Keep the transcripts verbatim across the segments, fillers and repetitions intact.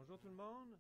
Bonjour tout le monde.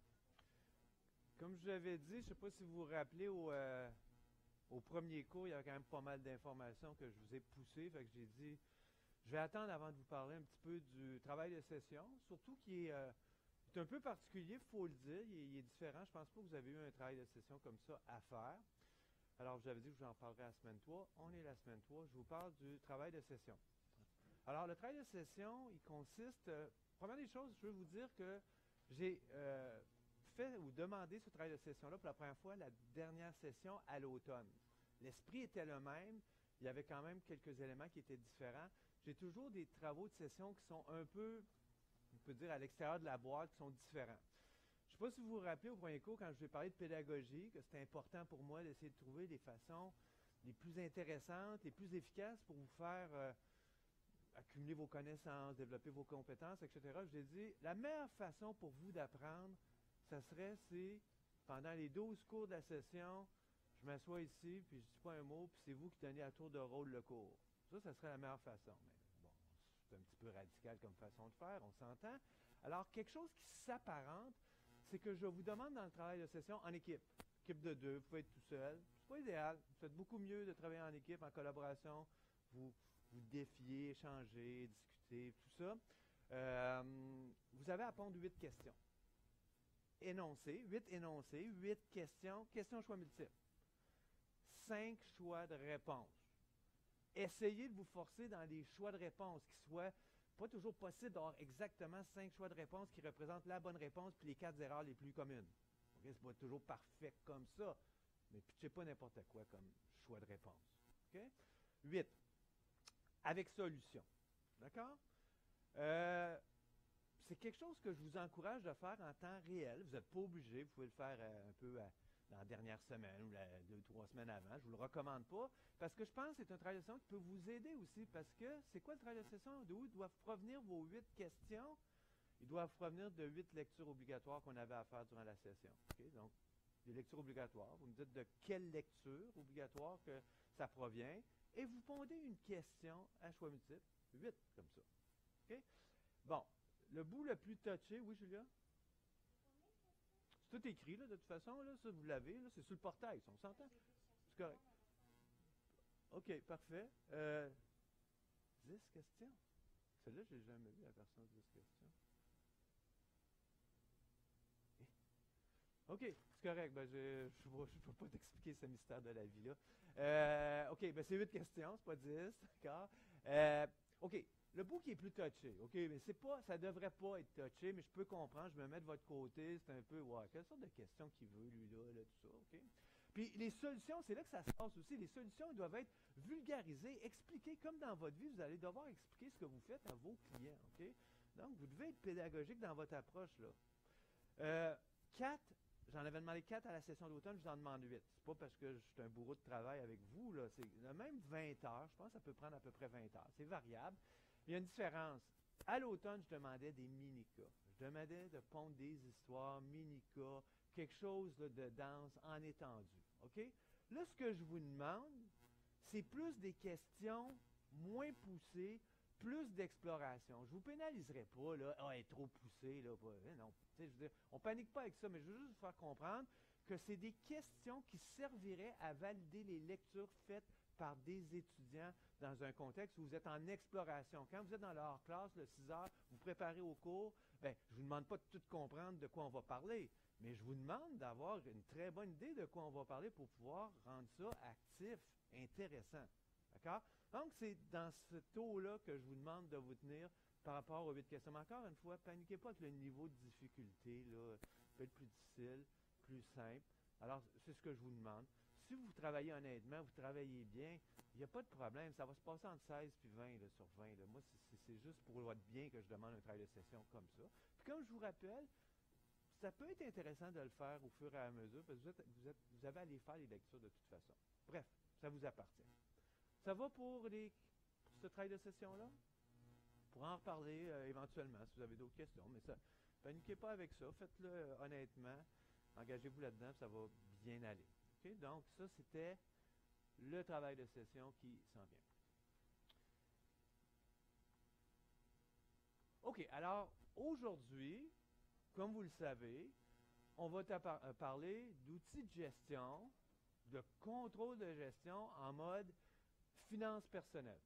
Comme je vous avais dit, je ne sais pas si vous vous rappelez, au, euh, au premier cours, il y avait quand même pas mal d'informations que je vous ai poussées. Fait que j'ai dit, je vais attendre avant de vous parler un petit peu du travail de session, surtout qui est, euh, est un peu particulier, il faut le dire. Il est, il est différent. Je ne pense pas que vous avez eu un travail de session comme ça à faire. Alors, je vous avais dit que je vous en parlerai la semaine trois. On est la semaine trois. Je vous parle du travail de session. Alors, le travail de session, il consiste... Euh, première des choses, je veux vous dire que j'ai euh, fait ou demandé ce travail de session-là pour la première fois la dernière session à l'automne. L'esprit était le même. Il y avait quand même quelques éléments qui étaient différents. J'ai toujours des travaux de session qui sont un peu, on peut dire, à l'extérieur de la boîte, qui sont différents. Je ne sais pas si vous vous rappelez au premier cours, quand je vous ai parlé de pédagogie, que c'était important pour moi d'essayer de trouver des façons les plus intéressantes, les plus efficaces pour vous faire euh, accumuler vos connaissances, développer vos compétences, et cetera. Je vous ai dit, la meilleure façon pour vous d'apprendre, ça serait, c'est, pendant les douze cours de la session, je m'assois ici, puis je ne dis pas un mot, puis c'est vous qui donnez à tour de rôle le cours. Ça, ça serait la meilleure façon. Mais bon, c'est un petit peu radical comme façon de faire, on s'entend. Alors, quelque chose qui s'apparente, c'est que je vous demande dans le travail de session en équipe. Équipe de deux, vous pouvez être tout seul. C'est pas idéal. Vous faites beaucoup mieux de travailler en équipe, en collaboration. Vous, vous défiez, échangez, discutez, tout ça. Euh, vous avez à pondre huit questions. Énoncés, huit énoncés, huit questions, questions choix multiples. Cinq choix de réponse. Essayez de vous forcer dans des choix de réponse qui soient pas toujours possible d'avoir exactement cinq choix de réponse qui représentent la bonne réponse puis les quatre erreurs les plus communes. Okay? C'est pas toujours parfait comme ça, mais pitchez pas n'importe quoi comme choix de réponse. Okay? huit. Avec solution. D'accord? Euh, c'est quelque chose que je vous encourage de faire en temps réel. Vous n'êtes pas obligé, vous pouvez le faire euh, un peu à, dans la dernière semaine ou la, deux ou trois semaines avant. Je ne vous le recommande pas parce que je pense que c'est un travail de session qui peut vous aider aussi parce que c'est quoi le travail de session? D'où doivent provenir vos huit questions? Ils doivent provenir de huit lectures obligatoires qu'on avait à faire durant la session. Okay? Donc, des lectures obligatoires. Vous me dites de quelle lecture obligatoire que ça provient et vous pondez une question à choix multiple. huit comme ça. Okay? Bon, le bout le plus touché, oui Julia? C'est tout écrit, là, de toute façon, là, ça vous l'avez, là, c'est sur le portail, on s'entend? C'est correct. OK, parfait. Euh, dix questions? Celle-là, je n'ai jamais vu la personne dix questions. OK, c'est correct. Ben, je ne peux pas t'expliquer ce mystère de la vie-là. Euh, OK, ben, c'est huit questions, c'est pas dix, d'accord? Euh, OK, le bout qui est plus touché, OK, mais c'est pas, ça ne devrait pas être touché, mais je peux comprendre, je me mets de votre côté, c'est un peu, ouais, quelle sorte de questions qu'il veut, lui-là, là, tout ça, OK? Puis les solutions, c'est là que ça se passe aussi. Les solutions doivent être vulgarisées, expliquées, comme dans votre vie, vous allez devoir expliquer ce que vous faites à vos clients, OK? Donc, vous devez être pédagogique dans votre approche, là. Euh, quatre, j'en avais demandé quatre à la session d'automne, je vous en demande huit. C'est pas parce que je suis un bourreau de travail avec vous, là. C'est même vingt heures, je pense que ça peut prendre à peu près vingt heures. C'est variable. Il y a une différence. À l'automne, je demandais des mini-cas. Je demandais de pondre des histoires, mini-cas, quelque chose là, de danse en étendue. OK? Là, ce que je vous demande, c'est plus des questions moins poussées, plus d'exploration. Je ne vous pénaliserai pas, là, ah, elle est trop poussée, là. Pas, non, je veux dire, on ne panique pas avec ça, mais je veux juste vous faire comprendre que c'est des questions qui serviraient à valider les lectures faites par des étudiants dans un contexte où vous êtes en exploration. Quand vous êtes dans leur classe, le six heures, vous préparez au cours, bien, je ne vous demande pas de tout comprendre de quoi on va parler, mais je vous demande d'avoir une très bonne idée de quoi on va parler pour pouvoir rendre ça actif, intéressant. D'accord? Donc, c'est dans ce taux-là que je vous demande de vous tenir par rapport aux huit questions. Mais encore une fois, paniquez pas avec le niveau de difficulté, là, peut être plus difficile, plus simple. Alors, c'est ce que je vous demande. Si vous travaillez honnêtement, vous travaillez bien, il n'y a pas de problème. Ça va se passer entre seize et vingt là, sur vingt. Là. Moi, c'est juste pour votre bien que je demande un travail de session comme ça. Puis comme je vous rappelle, ça peut être intéressant de le faire au fur et à mesure, parce que vous, êtes, vous, êtes, vous avez à aller faire les lectures de toute façon. Bref, ça vous appartient. Ça va pour, les, pour ce travail de session-là? Pour en reparler euh, éventuellement, si vous avez d'autres questions. Mais ça, paniquez pas avec ça. Faites-le euh, honnêtement. Engagez-vous là-dedans, ça va bien aller. Okay? Donc, ça, c'était le travail de session qui s'en vient. OK, alors, aujourd'hui, comme vous le savez, on va te par- euh, parler d'outils de gestion, de contrôle de gestion en mode finance personnelle.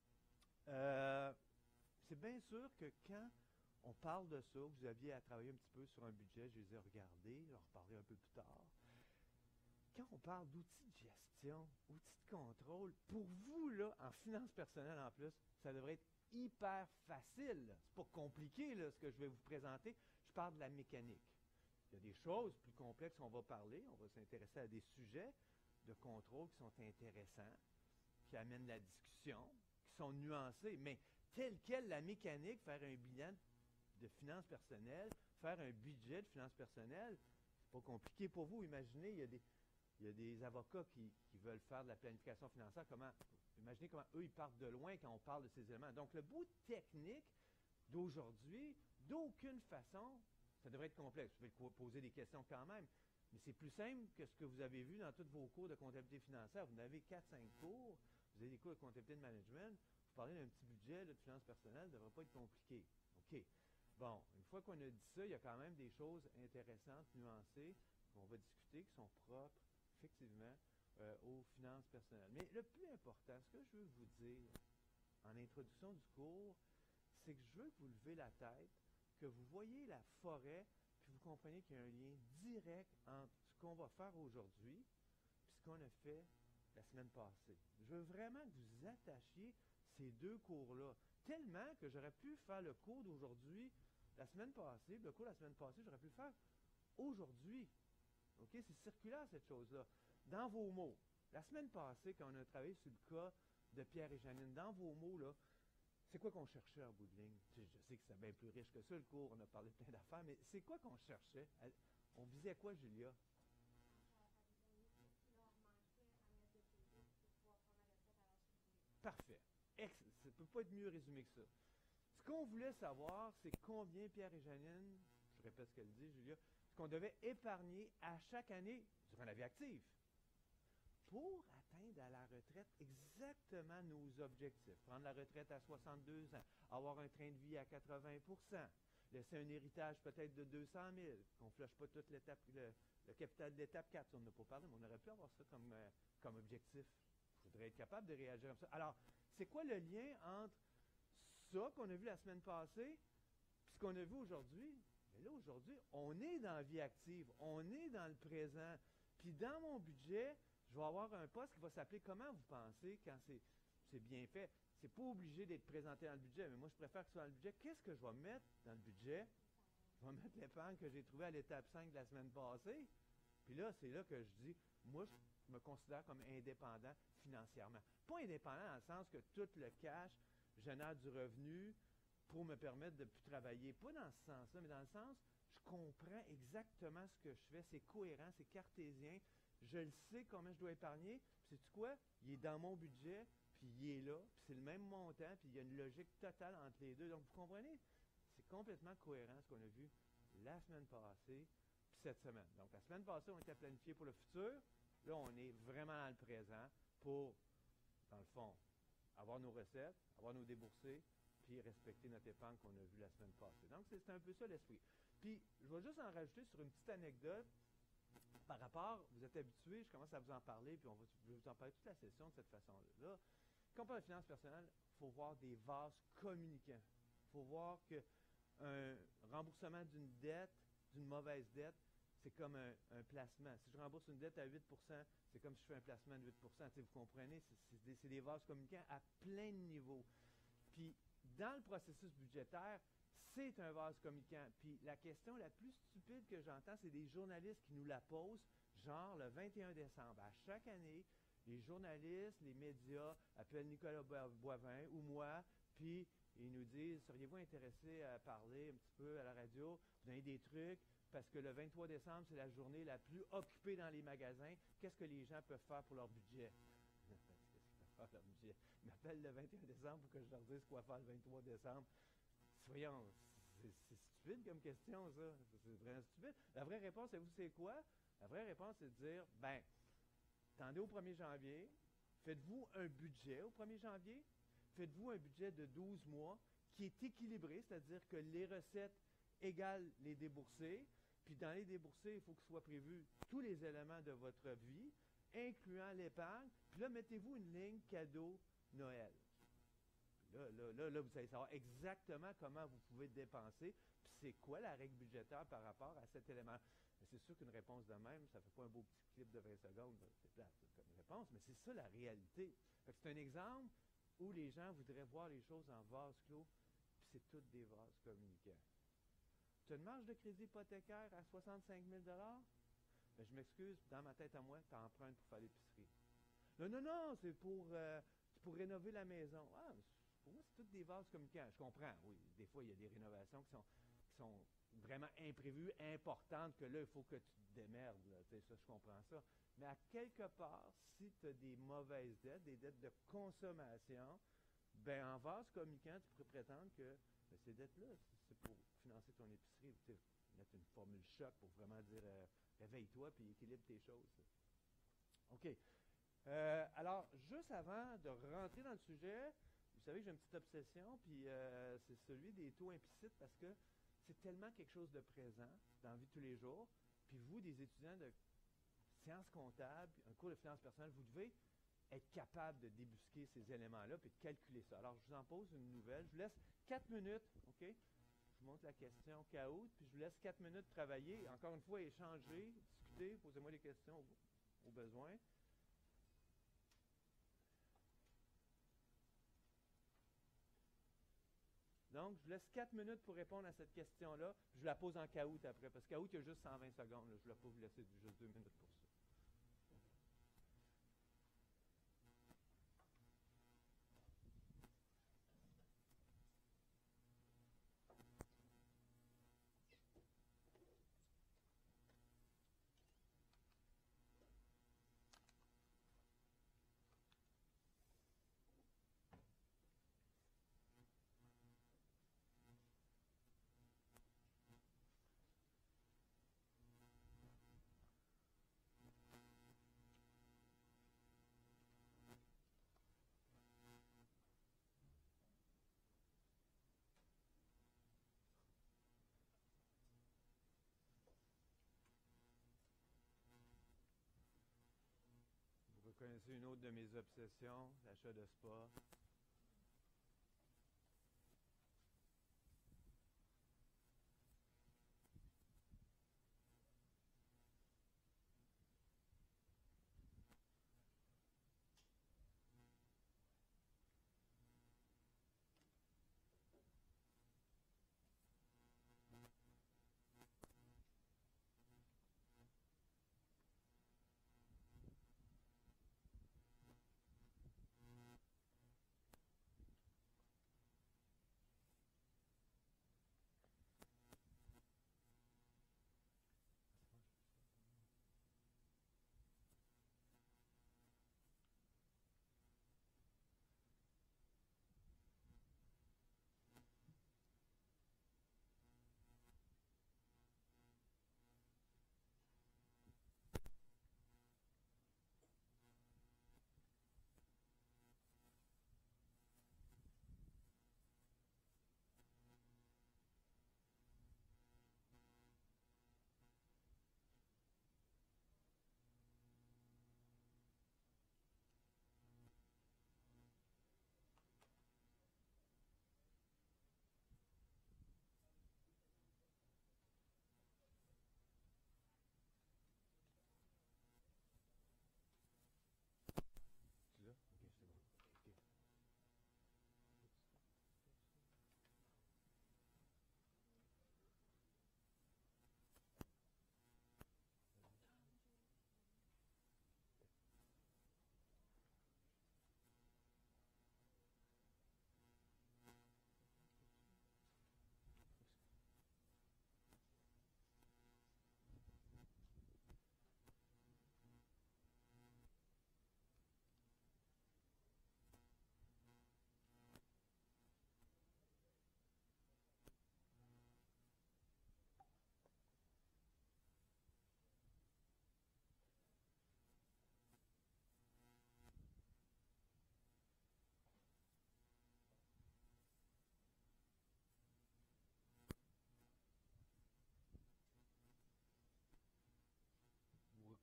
Euh, c'est bien sûr que quand on parle de ça, vous aviez à travailler un petit peu sur un budget, je les ai regardés, je vais en reparler un peu plus tard. Quand on parle d'outils de gestion, outils de contrôle, pour vous, là, en finance personnelle en plus, ça devrait être hyper facile. C'est pas compliqué, là, ce que je vais vous présenter. Je parle de la mécanique. Il y a des choses plus complexes qu'on va parler. On va s'intéresser à des sujets de contrôle qui sont intéressants, qui amènent la discussion, qui sont nuancés. Mais telle quelle la mécanique, faire un bilan de finances personnelles, faire un budget de finances personnelles, c'est pas compliqué pour vous. Imaginez, il y a des, il y a des avocats qui, qui veulent faire de la planification financière. Comment, imaginez comment eux, ils partent de loin quand on parle de ces éléments. Donc, le bout technique d'aujourd'hui, d'aucune façon, ça devrait être complexe. Vous pouvez poser des questions quand même, mais c'est plus simple que ce que vous avez vu dans tous vos cours de comptabilité financière. Vous en avez quatre cinq cours, vous avez des cours de comptabilité de management, vous parlez d'un petit budget là, de finances personnelles, ça ne devrait pas être compliqué. OK. Bon, une fois qu'on a dit ça, il y a quand même des choses intéressantes, nuancées, qu'on va discuter, qui sont propres, effectivement, euh, aux finances personnelles. Mais le plus important, ce que je veux vous dire en introduction du cours, c'est que je veux que vous levez la tête, que vous voyez la forêt, puis vous comprenez qu'il y a un lien direct entre ce qu'on va faire aujourd'hui et ce qu'on a fait la semaine passée. Je veux vraiment que vous attachiez ces deux cours-là, tellement que j'aurais pu faire le cours d'aujourd'hui la semaine passée, le cours de la semaine passée, j'aurais pu le faire aujourd'hui. OK? C'est circulaire, cette chose-là. Dans vos mots, la semaine passée, quand on a travaillé sur le cas de Pierre et Janine, dans vos mots, là, c'est quoi qu'on cherchait en bout de ligne? Je, je sais que c'est bien plus riche que ça, le cours, on a parlé de plein d'affaires, mais c'est quoi qu'on cherchait? On visait quoi, Julia? Parfait. Ex ça ne peut pas être mieux résumé que ça. Ce qu'on voulait savoir, c'est combien Pierre et Janine, je répète ce qu'elle dit, Julia, ce qu'on devait épargner à chaque année durant la vie active pour atteindre à la retraite exactement nos objectifs. Prendre la retraite à soixante-deux ans, avoir un train de vie à quatre-vingts pour cent, laisser un héritage peut-être de deux cent mille, qu'on ne flush pas toute l'étape, le, le capital de l'étape quatre, on n'a pas parlé, mais on aurait pu avoir ça comme, euh, comme objectif. Il faudrait être capable de réagir comme ça. Alors, c'est quoi le lien entre ça qu'on a vu la semaine passée et ce qu'on a vu aujourd'hui? Mais là, aujourd'hui, on est dans la vie active, on est dans le présent. Puis dans mon budget, je vais avoir un poste qui va s'appeler « Comment vous pensez quand c'est, c'est bien fait ». C'est pas obligé d'être présenté dans le budget, mais moi, je préfère que ce soit dans le budget. Qu'est-ce que je vais mettre dans le budget? Je vais mettre l'épargne que j'ai trouvée à l'étape cinq de la semaine passée. Puis là, c'est là que je dis, moi, je me considère comme indépendant financièrement. Pas indépendant dans le sens que tout le cash génère du revenu pour me permettre de ne plus travailler. Pas dans ce sens-là, mais dans le sens, je comprends exactement ce que je fais. C'est cohérent, c'est cartésien. Je le sais combien je dois épargner. Puis sais-tu quoi? Il est dans mon budget, puis il est là, puis c'est le même montant, puis il y a une logique totale entre les deux. Donc, vous comprenez? C'est complètement cohérent ce qu'on a vu la semaine passée, puis cette semaine. Donc, la semaine passée, on était planifié pour le futur. Là, on est vraiment dans le présent pour, dans le fond, avoir nos recettes, avoir nos déboursés, puis respecter notre épargne qu'on a vue la semaine passée. Donc, c'est, c'est un peu ça l'esprit. Puis, je vais juste en rajouter sur une petite anecdote. Par rapport, vous êtes habitués, je commence à vous en parler, puis on va, je vais vous en parler toute la session de cette façon-là. Là, quand on parle de finances personnelles, il faut voir des vases communicants. Il faut voir qu'un remboursement d'une dette, d'une mauvaise dette, c'est comme un, un placement. Si je rembourse une dette à huit pour cent, c'est comme si je fais un placement de huit pour cent. Vous comprenez? C'est, c'est, des, c'est des vases communicants à plein de niveaux. Puis, dans le processus budgétaire, c'est un vase communicant. Puis la question la plus stupide que j'entends, c'est des journalistes qui nous la posent, genre le vingt et un décembre. À chaque année, les journalistes, les médias appellent Nicolas Boivin ou moi, puis ils nous disent, seriez-vous intéressé à parler un petit peu à la radio, vous donner des trucs, parce que le vingt-trois décembre, c'est la journée la plus occupée dans les magasins. Qu'est-ce que les gens peuvent faire pour leur budget? Qu'est-ce qu'ils peuvent faire pour leur budget? Ils m'appellent le vingt et un décembre pour que je leur dise quoi faire le vingt-trois décembre. Voyons, c'est, c'est stupide comme question, ça. C'est vraiment stupide. La vraie réponse, vous c'est quoi? La vraie réponse, c'est de dire, ben, attendez au premier janvier, faites-vous un budget au premier janvier, faites-vous un budget de douze mois qui est équilibré, c'est-à-dire que les recettes égale les déboursés. Puis dans les déboursés, il faut que soient prévus tous les éléments de votre vie, incluant l'épargne. Puis là, mettez-vous une ligne cadeau Noël. Là, là, là, là, vous allez savoir exactement comment vous pouvez dépenser, puis c'est quoi la règle budgétaire par rapport à cet élément. Mais c'est sûr qu'une réponse de même, ça ne fait pas un beau petit clip de vingt secondes, c'est plate comme réponse, mais c'est ça la réalité. Fait que c'est un exemple où les gens voudraient voir les choses en vase clos, puis c'est toutes des vases communicants. Tu as une marge de crédit hypothécaire à soixante-cinq mille dollars? Ben, je m'excuse, dans ma tête à moi, tu empruntes pour faire l'épicerie. Non, non, non, c'est pour, euh, pour rénover la maison. Ah, pour moi, c'est toutes des vases communicants. Je comprends, oui. Des fois, il y a des rénovations qui sont, qui sont vraiment imprévues, importantes, que là, il faut que tu te démerdes. Là, ça, je comprends ça. Mais à quelque part, si tu as des mauvaises dettes, des dettes de consommation, ben en vase communicant, tu pourrais prétendre que ben, ces dettes-là, c'est pour financer ton épicerie. Tu sais, mettre une formule choc pour vraiment dire euh, réveille-toi puis équilibre tes choses. OK. Euh, alors, juste avant de rentrer dans le sujet, vous savez que j'ai une petite obsession, puis euh, c'est celui des taux implicites parce que c'est tellement quelque chose de présent dans la vie de tous les jours. Puis vous, des étudiants de sciences comptables, un cours de finances personnelles, vous devez être capable de débusquer ces éléments-là puis de calculer ça. Alors, je vous en pose une nouvelle. Je vous laisse quatre minutes, OK? Je vous montre la question caout, puis je vous laisse quatre minutes travailler. Encore une fois, échanger, discuter, posez-moi des questions au, au besoin. Donc, je vous laisse quatre minutes pour répondre à cette question-là. Je la pose en caout après, parce que caout, il y a juste cent vingt secondes. Là. Je ne vais pas vous laisser juste deux minutes pour ça. Vous reconnaissez une autre de mes obsessions, l'achat de spa.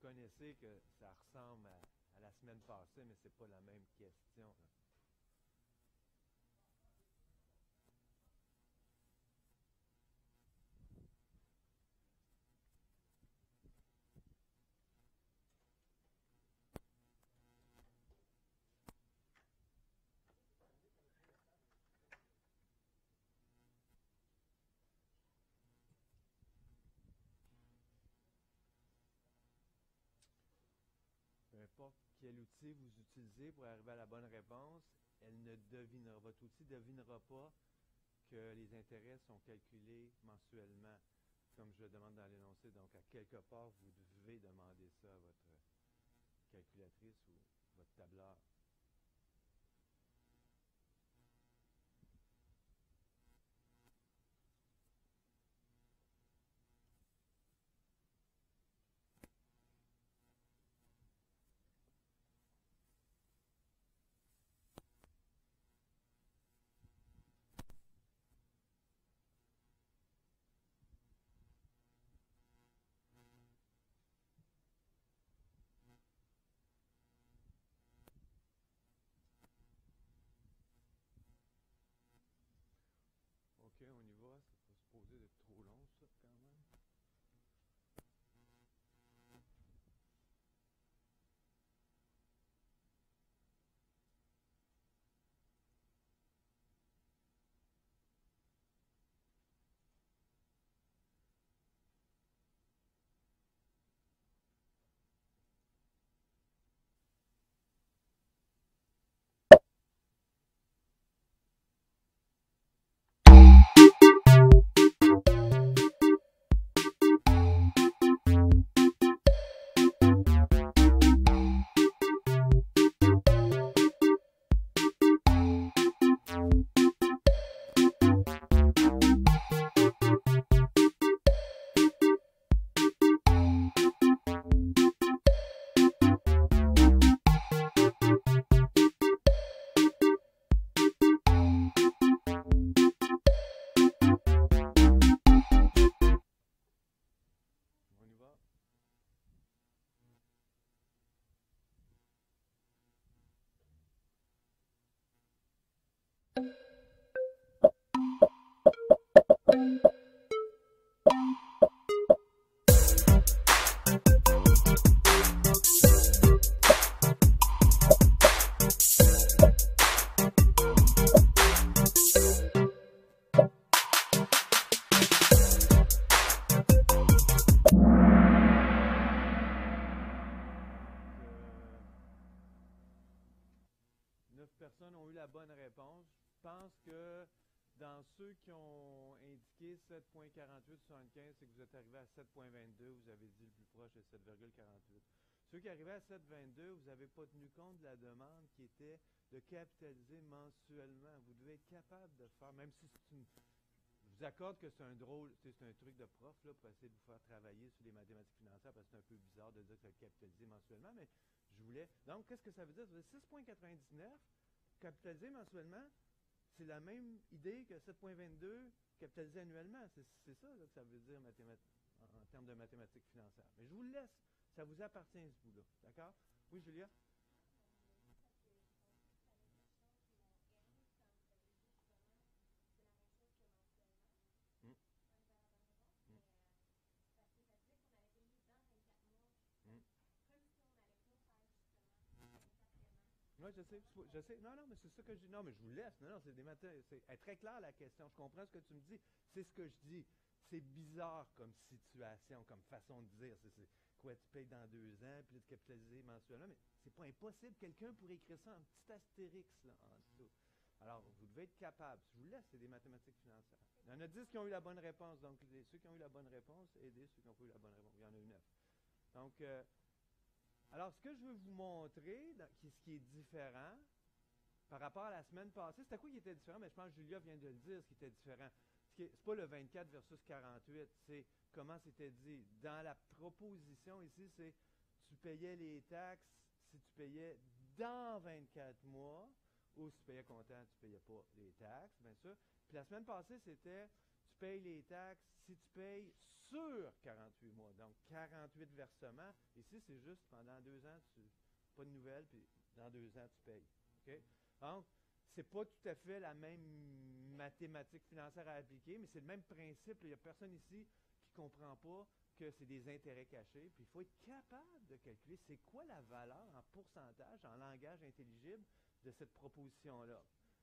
connaissez que ça ressemble à, à la semaine passée, mais c'est pas la même question. Là. Peu importe quel outil vous utilisez pour arriver à la bonne réponse, elle ne devinera, votre outil ne devinera pas que les intérêts sont calculés mensuellement, comme je le demande dans l'énoncé. Donc, à quelque part, vous devez demander ça à votre calculatrice ou votre tableur. OK, on y va. C'est pas supposé d'être trop long, ça, quand même. On y va. neuf personnes ont eu la bonne réponse. Je pense que dans ceux qui ont indiqué sept virgule quarante-huit soixante-quinze, c'est que vous êtes arrivé à sept virgule vingt-deux, vous avez dit le plus proche est sept virgule quarante-huit. Ceux qui arrivaient à sept virgule vingt-deux, vous n'avez pas tenu compte de la demande qui était de capitaliser mensuellement. Vous devez être capable de faire, même si c'est une... Je vous accorde que c'est un drôle, c'est un truc de prof là, pour essayer de vous faire travailler sur les mathématiques financières, parce que c'est un peu bizarre de dire que vous capitaliser mensuellement, mais je voulais... Donc, qu'est-ce que ça veut dire? Ça veut dire six virgule quatre-vingt-dix-neuf, capitaliser mensuellement, c'est la même idée que sept virgule vingt-deux, capitaliser annuellement. C'est ça là, que ça veut dire en, en termes de mathématiques financières. Mais je vous le laisse. Ça vous appartient ce bout-là. D'accord? Oui, Julia? Mm. Mm. Mm. Oui, je sais, je sais. Non, non, mais c'est ça que je dis. Non, mais je vous laisse. Non, non, c'est des maths. C'est très clair la question. Je comprends ce que tu me dis. C'est ce que je dis. C'est bizarre comme situation, comme façon de dire. C'est quoi, tu payes dans deux ans, puis de capitaliser mensuellement, mais c'est pas impossible. Quelqu'un pourrait écrire ça en petit astérix, là, en dessous. Alors, vous devez être capable. Je vous laisse, c'est des mathématiques financières. Il y en a dix qui ont eu la bonne réponse. Donc, les, ceux qui ont eu la bonne réponse, aidez ceux qui n'ont pas eu la bonne réponse. Il y en a eu neuf. Donc, euh, alors, ce que je veux vous montrer, dans, qui, ce qui est différent par rapport à la semaine passée, c'était quoi qui était différent? Mais je pense que Julia vient de le dire, ce qui était différent. Ce n'est pas le vingt-quatre versus quarante-huit, c'est comment c'était dit. Dans la proposition ici, c'est tu payais les taxes si tu payais dans vingt-quatre mois, ou si tu payais comptant, tu ne payais pas les taxes, bien sûr. Puis la semaine passée, c'était tu payes les taxes, si tu payes sur quarante-huit mois, donc quarante-huit versements, ici c'est juste pendant deux ans, tu pas de nouvelles, puis dans deux ans tu payes. Okay? Donc, c'est pas tout à fait la même mathématique financière à appliquer, mais c'est le même principe. Il n'y a personne ici qui ne comprend pas que c'est des intérêts cachés. Puis il faut être capable de calculer c'est quoi la valeur en pourcentage, en langage intelligible de cette proposition-là.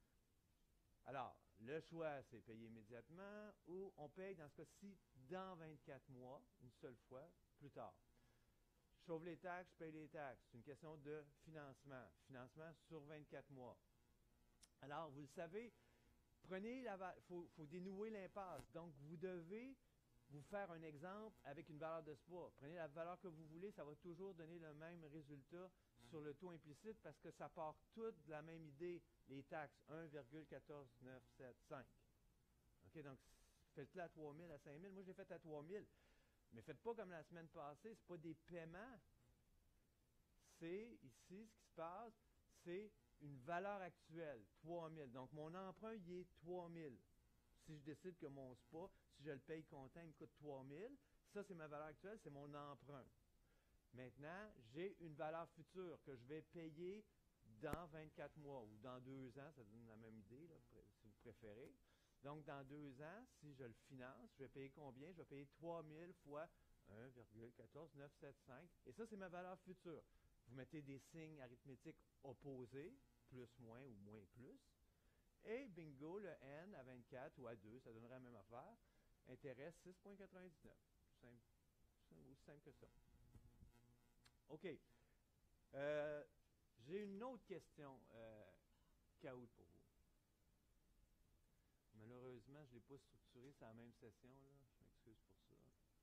Alors, le choix, c'est payer immédiatement ou on paye, dans ce cas-ci, dans vingt-quatre mois, une seule fois, plus tard. Je sauve les taxes, je paye les taxes. C'est une question de financement. Financement sur vingt-quatre mois. Alors, vous le savez, prenez la valeur, il faut, faut dénouer l'impasse. Donc, vous devez vous faire un exemple avec une valeur de S P A. Prenez la valeur que vous voulez, ça va toujours donner le même résultat sur le taux implicite parce que ça part tout de la même idée, les taxes, un virgule un quatre neuf sept cinq. OK, donc faites-le à trois mille, à cinq mille. Moi, je l'ai fait à trois mille. Mais faites pas comme la semaine passée, ce n'est pas des paiements. C'est, ici, ce qui se passe, c'est une valeur actuelle, trois mille. Donc, mon emprunt, il est trois mille. Si je décide que mon S P A, si je le paye comptant, il me coûte trois mille, ça, c'est ma valeur actuelle, c'est mon emprunt. Maintenant, j'ai une valeur future que je vais payer dans vingt-quatre mois ou dans deux ans, ça donne la même idée, là, si vous préférez. Donc, dans deux ans, si je le finance, je vais payer combien? Je vais payer trois mille fois un virgule un quatre neuf sept cinq. Et ça, c'est ma valeur future. Vous mettez des signes arithmétiques opposés, plus, moins ou moins, plus. Et bingo, le N à vingt-quatre ou à deux, ça donnerait la même affaire. Intérêt six virgule quatre-vingt-dix-neuf. Simple, aussi simple que ça. OK. Euh, J'ai une autre question, euh, Kaout, pour vous. Malheureusement, je ne l'ai pas structuré, c'est la même session, là. Je m'excuse pour ça.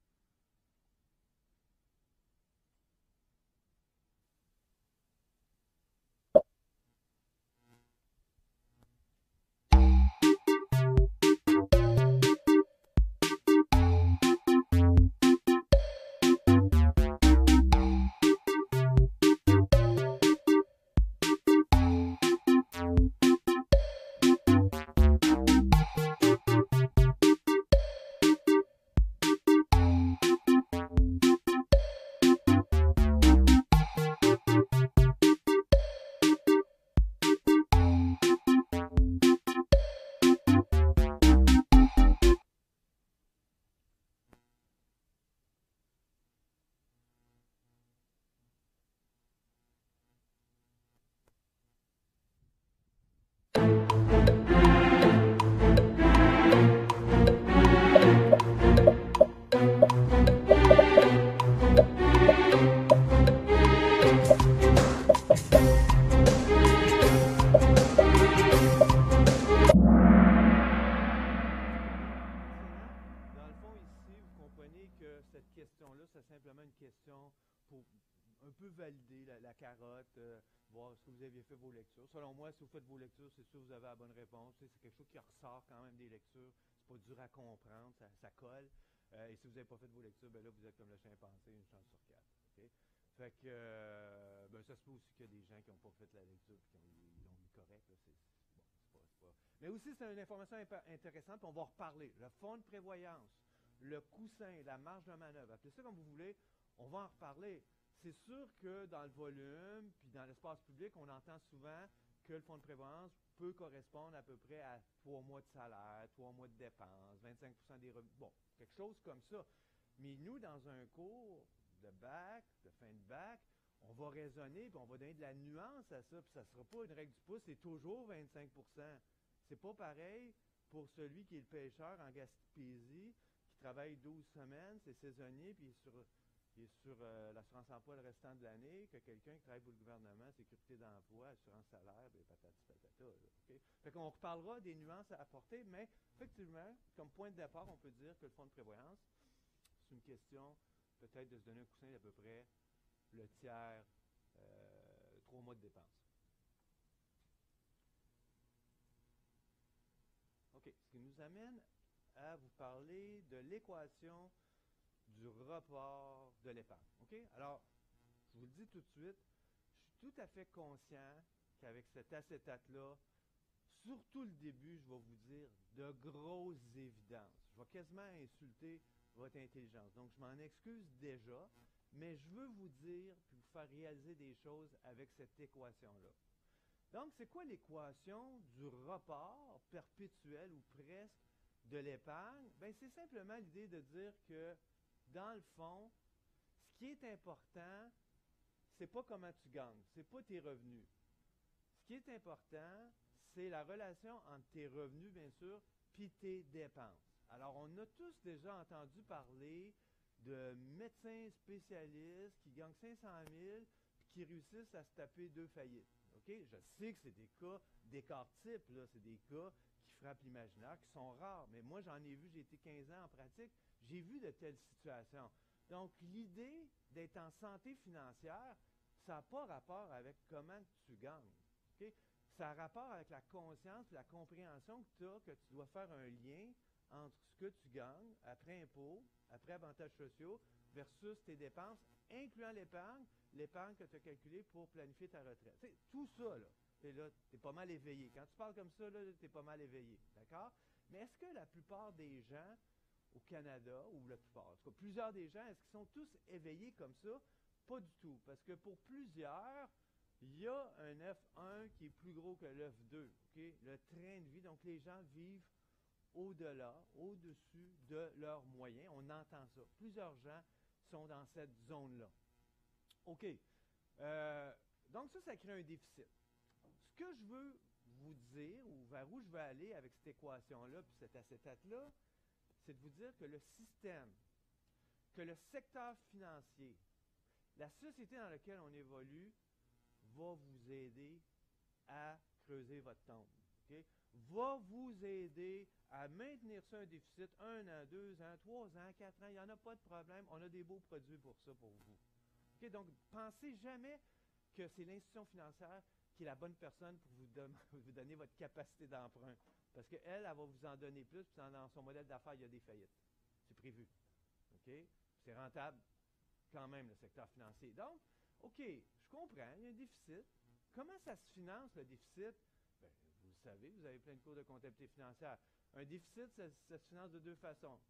Vos lectures. Selon moi, si vous faites vos lectures, c'est sûr que vous avez la bonne réponse. C'est quelque chose qui ressort quand même des lectures. C'est pas dur à comprendre, ça, ça colle. Euh, et si vous n'avez pas fait vos lectures, ben là, vous êtes comme le chimpanzé, une chance sur quatre. Okay? Fait que, euh, ben, ça se peut aussi qu'il y a des gens qui n'ont pas fait la lecture et qui l'ont lu correct. Là, c'est, bon, c'est pas, c'est pas. Mais aussi, c'est une information intéressante, on va en reparler. Le fonds de prévoyance, le coussin, la marge de manœuvre, appelez ça comme vous voulez, on va en reparler. C'est sûr que dans le volume, puis dans l'espace public, on entend souvent que le fonds de prévoyance peut correspondre à peu près à trois mois de salaire, trois mois de dépenses, vingt-cinq pour cent des revenus. Bon, quelque chose comme ça. Mais nous, dans un cours de bac, de fin de bac, on va raisonner, puis on va donner de la nuance à ça, puis ça ne sera pas une règle du pouce, c'est toujours vingt-cinq pour cent. C'est pas pareil pour celui qui est le pêcheur en Gaspésie, qui travaille douze semaines, c'est saisonnier, puis sur... qui est sur euh, l'assurance emploi le restant de l'année, que quelqu'un qui travaille pour le gouvernement, sécurité d'emploi, assurance salaire, ben patati patata. Là, okay? Fait qu'on reparlera des nuances à apporter, mais effectivement, comme point de départ, on peut dire que le fonds de prévoyance, c'est une question peut-être de se donner un coussin d'à peu près le tiers, euh, trois mois de dépenses. OK. Ce qui nous amène à vous parler de l'équation du report de l'épargne. OK? Alors, je vous le dis tout de suite, je suis tout à fait conscient qu'avec cet acétate-là, surtout le début, je vais vous dire de grosses évidences. je vais quasiment insulter votre intelligence. Donc, je m'en excuse déjà, mais je veux vous dire puis vous faire réaliser des choses avec cette équation-là. Donc, c'est quoi l'équation du report perpétuel ou presque de l'épargne? Bien, c'est simplement l'idée de dire que, dans le fond, ce qui est important, c'est pas comment tu gagnes, c'est pas tes revenus. Ce qui est important, c'est la relation entre tes revenus, bien sûr, puis tes dépenses. Alors, on a tous déjà entendu parler de médecins spécialistes qui gagnent cinq cent mille puis qui réussissent à se taper deux faillites. Okay? Je sais que c'est des cas d'écart type, là, c'est des cas qui frappent l'imaginaire, qui sont rares, mais moi, j'en ai vu, j'ai été quinze ans en pratique, j'ai vu de telles situations. Donc, l'idée d'être en santé financière, ça n'a pas rapport avec comment tu gagnes. Okay? Ça a rapport avec la conscience et la compréhension que tu as que tu dois faire un lien entre ce que tu gagnes après impôts, après avantages sociaux, versus tes dépenses, incluant l'épargne, l'épargne que tu as calculée pour planifier ta retraite. T'sais, tout ça, là, tu es pas mal éveillé. Quand tu parles comme ça, tu es pas mal éveillé. D'accord? Mais est-ce que la plupart des gens au Canada, ou la plupart, en tout cas plusieurs des gens, est-ce qu'ils sont tous éveillés comme ça? Pas du tout. Parce que pour plusieurs, il y a un F un qui est plus gros que l'F deux. Okay? Le train de vie. Donc, les gens vivent au-delà, au-dessus de leurs moyens. On entend ça. Plusieurs gens sont dans cette zone-là. OK. Euh, donc, ça, ça crée un déficit. Ce que je veux vous dire, ou vers où je veux aller avec cette équation-là, puis cet acétate-là, c'est de vous dire que le système, que le secteur financier, la société dans laquelle on évolue, va vous aider à creuser votre tombe. Okay? Va vous aider à maintenir ça un déficit un an, deux ans, trois ans, quatre ans. Il n'y en a pas de problème. On a des beaux produits pour ça pour vous. Okay? Donc, pensez jamais que c'est l'institution financière qui est la bonne personne pour vous, don vous donner votre capacité d'emprunt. Parce qu'elle, elle va vous en donner plus, puis dans son modèle d'affaires, il y a des faillites. C'est prévu. Okay? C'est rentable quand même, le secteur financier. Donc, OK, je comprends, il y a un déficit. Comment ça se finance, le déficit? Bien, vous le savez, vous avez plein de cours de comptabilité financière. Un déficit, ça, ça se finance de deux façons.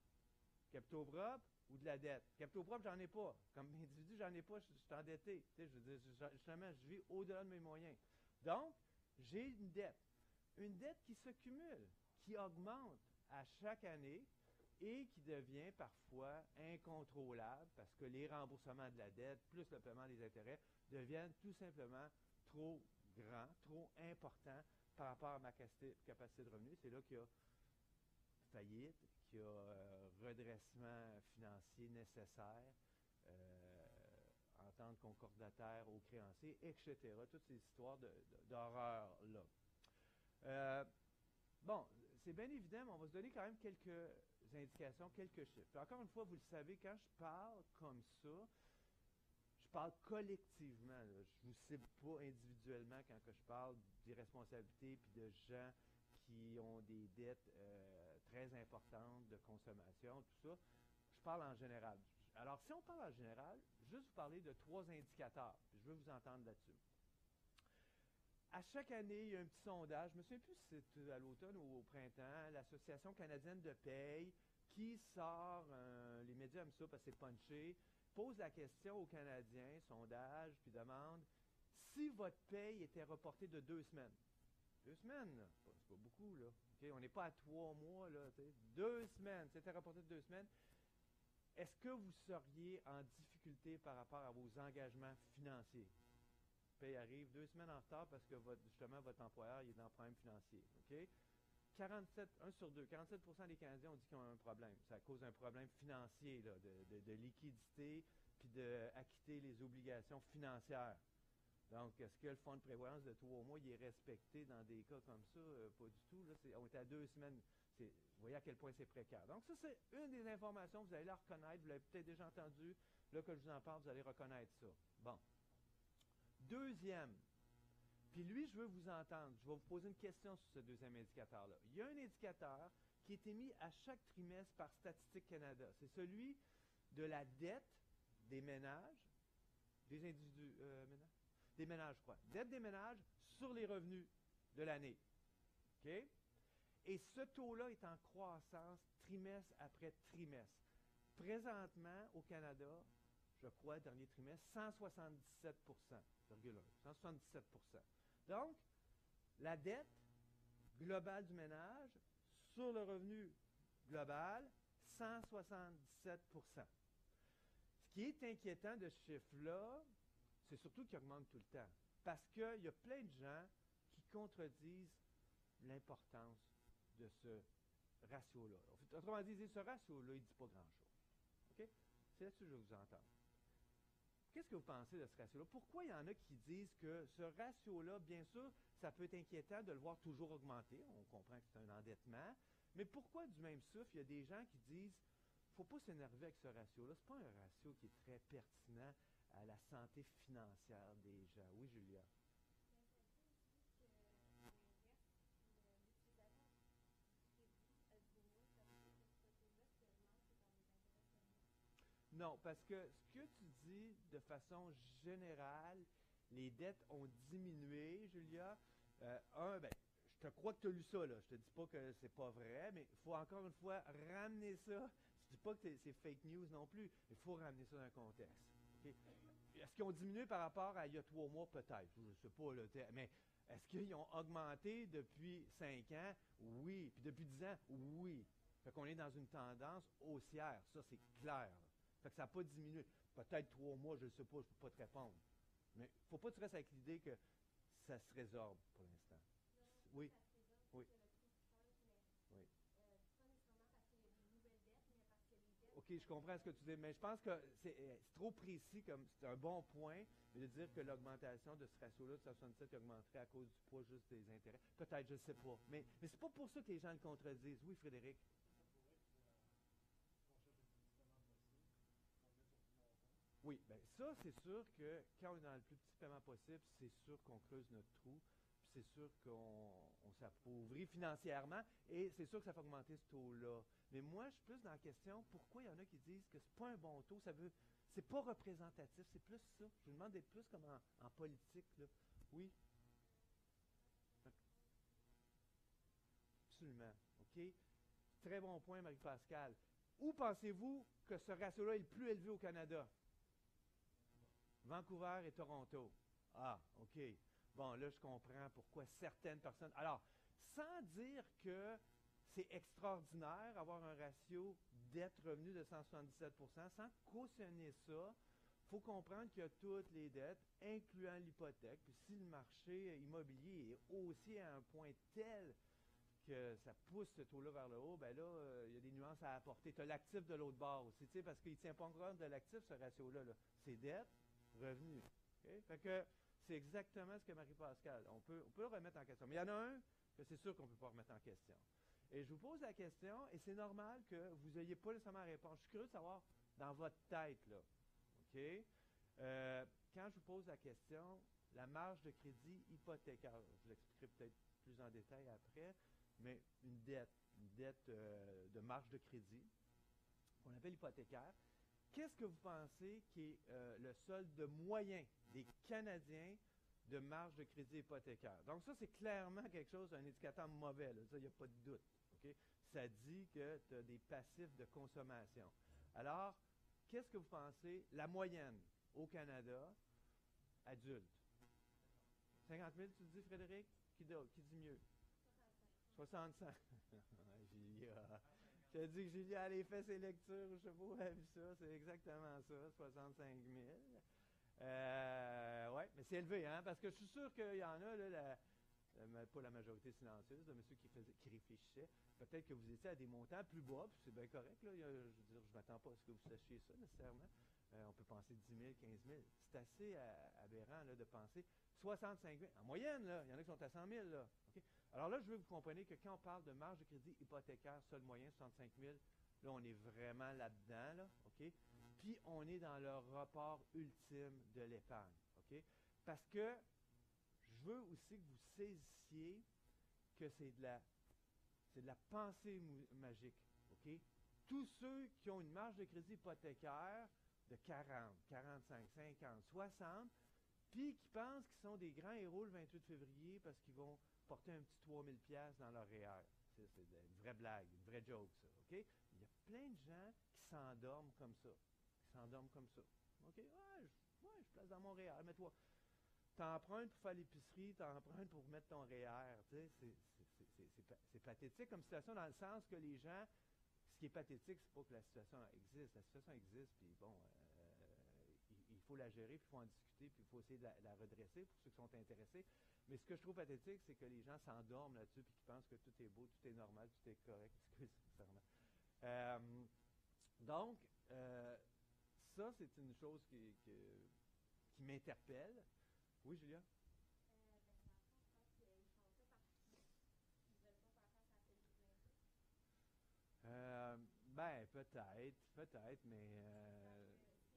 Capitaux propres ou de la dette. Capitaux propres, j'en ai pas. Comme individu, j'en ai pas, je, je suis endetté. Tu sais, je veux dire, je, justement, je vis au-delà de mes moyens. Donc, j'ai une dette. Une dette qui se cumule, qui augmente à chaque année et qui devient parfois incontrôlable parce que les remboursements de la dette, plus le paiement des intérêts, deviennent tout simplement trop grands, trop importants par rapport à ma capacité de revenu. C'est là qu'il y a faillite, qu'il y a euh, redressement financier nécessaire, euh, entente concordataire aux créanciers, et cetera. Toutes ces histoires d'horreur-là. Euh, bon, c'est bien évident, mais on va se donner quand même quelques indications, quelques chiffres. Puis encore une fois, vous le savez, quand je parle comme ça, je parle collectivement. Là. Je ne vous cible pas individuellement quand que je parle d'irresponsabilité puis de gens qui ont des dettes euh, très importantes de consommation, tout ça. Je parle en général. Alors, si on parle en général, juste vous parler de trois indicateurs. Je veux vous entendre là-dessus. À chaque année, il y a un petit sondage, je ne me souviens plus si c'est à l'automne ou au printemps, l'Association canadienne de paye qui sort, euh, les médias aiment ça parce que c'est punché, pose la question aux Canadiens, sondage, puis demande si votre paye était reportée de deux semaines. Deux semaines, là, c'est pas beaucoup, là. Okay? On n'est pas à trois mois, là. T'sais. Deux semaines, c'était reporté de deux semaines. Est-ce que vous seriez en difficulté par rapport à vos engagements financiers? Paye arrive deux semaines en retard parce que votre, justement votre employeur il est dans un problème financier. Okay? quarante-sept, un sur deux, quarante-sept pour cent des Canadiens ont dit qu'ils ont un problème. Ça cause un problème financier, là, de, de, de liquidité puis d'acquitter les obligations financières. Donc, est-ce que le fonds de prévoyance de trois mois il est respecté dans des cas comme ça? Euh, pas du tout. Là, on est à deux semaines. Vous voyez à quel point c'est précaire. Donc, ça, c'est une des informations. Vous allez la reconnaître. Vous l'avez peut-être déjà entendu. Là que je vous en parle, vous allez reconnaître ça. Bon. Deuxième, puis lui, je veux vous entendre. Je vais vous poser une question sur ce deuxième indicateur-là. Il y a un indicateur qui est émis à chaque trimestre par Statistique Canada. C'est celui de la dette des ménages, des individus, euh, ménages? Des ménages, je crois. Dette des ménages sur les revenus de l'année. OK? Et ce taux-là est en croissance trimestre après trimestre. Présentement, au Canada, je crois, dernier trimestre, cent soixante-dix-sept pour cent, virgule un, cent soixante-dix-sept pour cent. Donc, la dette globale du ménage sur le revenu global, cent soixante-dix-sept pour cent. Ce qui est inquiétant de ce chiffre-là, c'est surtout qu'il augmente tout le temps. Parce qu'il y a plein de gens qui contredisent l'importance de ce ratio-là. Autrement dit, ce ratio-là, il ne dit pas grand-chose. Okay? C'est là-dessus que je vais vous entendre. Qu'est-ce que vous pensez de ce ratio-là? Pourquoi il y en a qui disent que ce ratio-là, bien sûr, ça peut être inquiétant de le voir toujours augmenter. On comprend que c'est un endettement. Mais pourquoi, du même souffle, il y a des gens qui disent il ne faut pas s'énerver avec ce ratio-là. Ce n'est pas un ratio qui est très pertinent à la santé financière des gens. Oui, Julia? Non, parce que ce que tu dis de façon générale, les dettes ont diminué, Julia. Euh, un, ben, je te crois que tu as lu ça, là. Je te dis pas que c'est pas vrai, mais il faut encore une fois ramener ça. Je dis pas que c'est fake news non plus. Il faut ramener ça dans un contexte. Okay? Est-ce qu'ils ont diminué par rapport à il y a trois mois? Peut-être. Je ne sais pas, là. Mais est-ce qu'ils ont augmenté depuis cinq ans? Oui. Puis depuis dix ans? Oui. Fait qu'on est dans une tendance haussière. Ça, c'est clair. Fait que ça n'a pas diminué. Peut-être trois mois, je ne sais pas, je ne peux pas te répondre. Mais il ne faut pas que tu restes avec l'idée que ça se résorbe pour l'instant. Oui. Oui. Oui. OK, je comprends ce que tu dis, mais je pense que c'est trop précis, comme c'est un bon point, mais de dire que l'augmentation de ce ratio-là de cent soixante-dix-sept augmenterait à cause du poids juste des intérêts. Peut-être, je ne sais pas. Mais, mais c'est pas pour ça que les gens le contredisent. Oui, Frédéric? Oui, bien ça, c'est sûr que quand on est dans le plus petit paiement possible, c'est sûr qu'on creuse notre trou, puis c'est sûr qu'on on s'appauvrit financièrement, et c'est sûr que ça fait augmenter ce taux-là. Mais moi, je suis plus dans la question, pourquoi il y en a qui disent que c'est pas un bon taux, ça veut, c'est pas représentatif, c'est plus ça. Je vous demande d'être plus comme en, en politique, là. Oui? Absolument. OK? Très bon point, Marie-Pascale. Où pensez-vous que ce ratio-là est le plus élevé au Canada? Vancouver et Toronto. Ah, OK. Bon, là, je comprends pourquoi certaines personnes... Alors, sans dire que c'est extraordinaire avoir un ratio dette-revenu de cent soixante-dix-sept pour cent, sans cautionner ça, il faut comprendre qu'il y a toutes les dettes, incluant l'hypothèque. Puis si le marché immobilier est haussier à un point tel que ça pousse ce taux-là vers le haut, bien là, euh, il y a des nuances à apporter. Tu as l'actif de l'autre bord aussi, tu sais, parce qu'il ne tient pas compte de l'actif, ce ratio-là. Là. C'est dette, revenu. Okay? Fait que c'est exactement ce que Marie-Pascale, on peut, on peut le remettre en question. Mais il y en a un que c'est sûr qu'on ne peut pas remettre en question. Et je vous pose la question, et c'est normal que vous n'ayez pas nécessairement à répondre. Je suis curieux de savoir dans votre tête, là. OK? Euh, quand je vous pose la question, la marge de crédit hypothécaire, je vous l'expliquerai peut-être plus en détail après, mais une dette, une dette euh, de marge de crédit, qu'on appelle hypothécaire. Qu'est-ce que vous pensez qui est euh, le solde moyen des Canadiens de marge de crédit hypothécaire? Donc ça, c'est clairement quelque chose, un indicateur mauvais, là. Ça, il n'y a pas de doute. Okay? Ça dit que tu as des passifs de consommation. Alors, qu'est-ce que vous pensez, la moyenne au Canada, adulte? cinquante mille, tu dis, Frédéric? Qui, qui dit mieux? soixante-cinq. Julia. Je te dis que Julia, elle a fait ses lectures, je sais pas où elle a vu ça, c'est exactement ça, soixante-cinq mille. Euh, oui, mais c'est élevé, hein, parce que je suis sûr qu'il y en a, là, la, la, pas la majorité silencieuse, de monsieur qui, faisait, qui réfléchissait. Peut-être que vous étiez à des montants plus bas, puis c'est bien correct, là. Il y a, je veux dire, je ne m'attends pas à ce que vous sachiez ça nécessairement. Euh, on peut penser dix mille, quinze mille. C'est assez euh, aberrant là, de penser soixante-cinq mille. En moyenne, là, il y en a qui sont à cent mille. Là. Okay? Alors là, je veux que vous compreniez que quand on parle de marge de crédit hypothécaire, seul moyen, soixante-cinq mille, là, on est vraiment là-dedans. Là, okay? Puis, on est dans le report ultime de l'épargne. Okay? Parce que je veux aussi que vous saisissiez que c'est de la, c'est de la pensée magique. Okay? Tous ceux qui ont une marge de crédit hypothécaire de quarante, quarante-cinq, cinquante, soixante, puis qui pensent qu'ils sont des grands héros le vingt-huit février parce qu'ils vont porter un petit trois mille dollars dans leur R E E R. C'est, c'est une vraie blague, une vraie joke, ça. OK? OK? Il y a plein de gens qui s'endorment comme ça. Qui s'endorment comme ça. OK? Ouais, je, ouais, je place dans mon R E E R. Mais toi, t'empruntes pour faire l'épicerie, t'empruntes pour mettre ton R E E R. Tu sais, c'est, c'est, c'est, c'est, c'est, pa- c'est pathétique comme situation dans le sens que les gens, ce qui est pathétique, c'est pas que la situation existe. La situation existe, puis bon, euh, il, il faut la gérer, puis il faut en discuter, puis il faut essayer de la, la redresser pour ceux qui sont intéressés. Mais ce que je trouve pathétique, c'est que les gens s'endorment là-dessus, puis qu'ils pensent que tout est beau, tout est normal, tout est correct. Excusez-moi. Euh, donc, euh, ça, c'est une chose qui, qui, qui m'interpelle. Oui, Julia? Euh, ben, peut-être, peut-être, mais... Euh,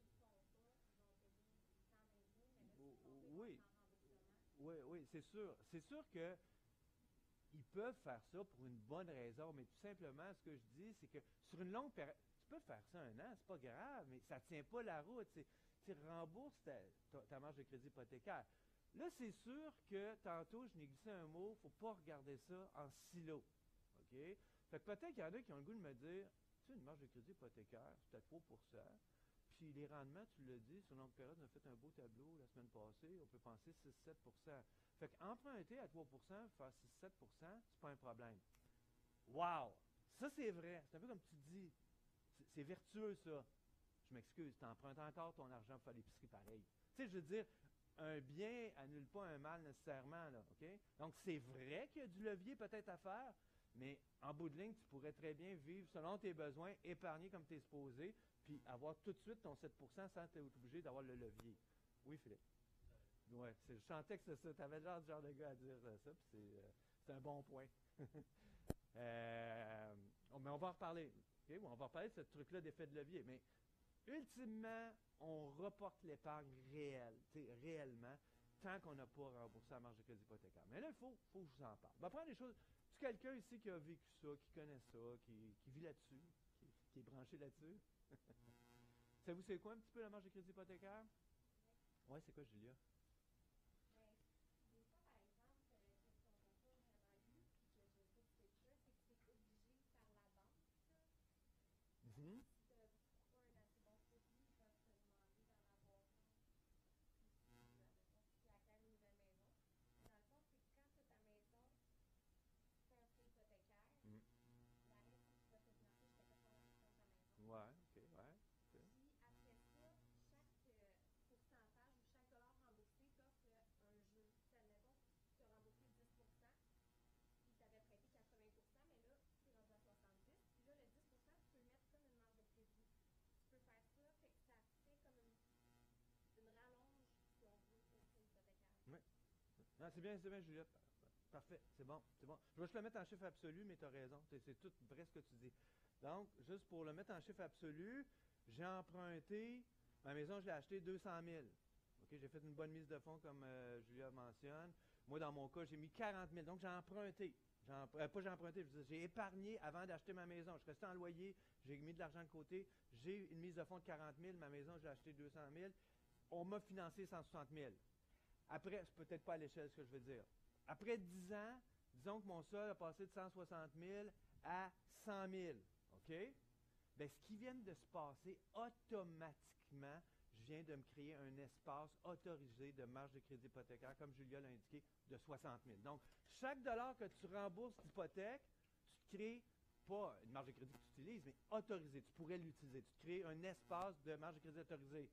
oui, oui, oui, c'est sûr. C'est sûr que ils peuvent faire ça pour une bonne raison, mais tout simplement, ce que je dis, c'est que sur une longue période, tu peux faire ça un an, c'est pas grave, mais ça tient pas la route. Tu rembourses ta, ta, ta marge de crédit hypothécaire. Là, c'est sûr que tantôt, je n'ai glissé un mot, il ne faut pas regarder ça en silo. OK? Fait que peut-être qu'il y en a qui ont le goût de me dire, tu sais, une marge de crédit hypothécaire, c'est à trois pour cent. Puis les rendements, tu l'as dit, sur une longue période, on a fait un beau tableau la semaine passée, on peut penser six à sept pour cent. Fait qu'emprunter à trois pour cent, faire six à sept pour cent, c'est pas un problème. Wow! Ça, c'est vrai. C'est un peu comme tu dis. C'est, c'est vertueux, ça. Je m'excuse, tu empruntes encore ton argent pour faire l'épicerie pareil. Tu sais, je veux dire, un bien annule pas un mal nécessairement, là, OK? Donc, c'est vrai qu'il y a du levier peut-être à faire, mais en bout de ligne, tu pourrais très bien vivre selon tes besoins, épargner comme tu es supposé, puis avoir tout de suite ton sept pour cent sans être obligé d'avoir le levier. Oui, Philippe? Oui, je sentais que c'est ça. Tu avais genre du genre de gars à dire euh, ça, puis c'est, euh, c'est un bon point. euh, mais on va en reparler. Okay? On va en reparler de ce truc-là d'effet de levier. Mais ultimement, on reporte l'épargne réelle, réellement, tant qu'on n'a pas remboursé la marge de crédit hypothécaire. Mais là, il faut, faut que je vous en parle. On va prendre des choses. Tu quelqu'un ici qui a vécu ça, qui connaît ça, qui, qui vit là-dessus, qui, qui est branché là-dessus? Savez-vous c'est quoi un petit peu la marge de crédit hypothécaire? Oui, c'est quoi, Julia? Mm-hmm. Mm. Ouais, ok, ouais. Okay. Oui. Non, c'est bien, c'est bien, Juliette. Parfait, c'est bon, c'est bon. Je vais juste le mettre en chiffre absolu, mais tu as raison. C'est, c'est tout vrai ce que tu dis. Donc, juste pour le mettre en chiffre absolu, j'ai emprunté, ma maison, je l'ai achetée deux cent mille. Okay, j'ai fait une bonne mise de fonds, comme euh, Julia mentionne. Moi, dans mon cas, j'ai mis quarante mille. Donc, j'ai emprunté. J'ai empr- euh, pas j'ai emprunté, je veux dire, j'ai épargné avant d'acheter ma maison. Je restais en loyer, j'ai mis de l'argent de côté. J'ai une mise de fonds de quarante mille. Ma maison, j'ai acheté deux cent mille. On m'a financé cent soixante mille. Après, c'est peut-être pas à l'échelle ce que je veux dire. Après dix ans, disons que mon sol a passé de cent soixante mille à cent mille. OK? Bien, ce qui vient de se passer, automatiquement, je viens de me créer un espace autorisé de marge de crédit hypothécaire, comme Julia l'a indiqué, de soixante mille. Donc, chaque dollar que tu rembourses d'hypothèque, tu te crées pas une marge de crédit que tu utilises, mais autorisé. Tu pourrais l'utiliser. Tu te crées un espace de marge de crédit autorisé.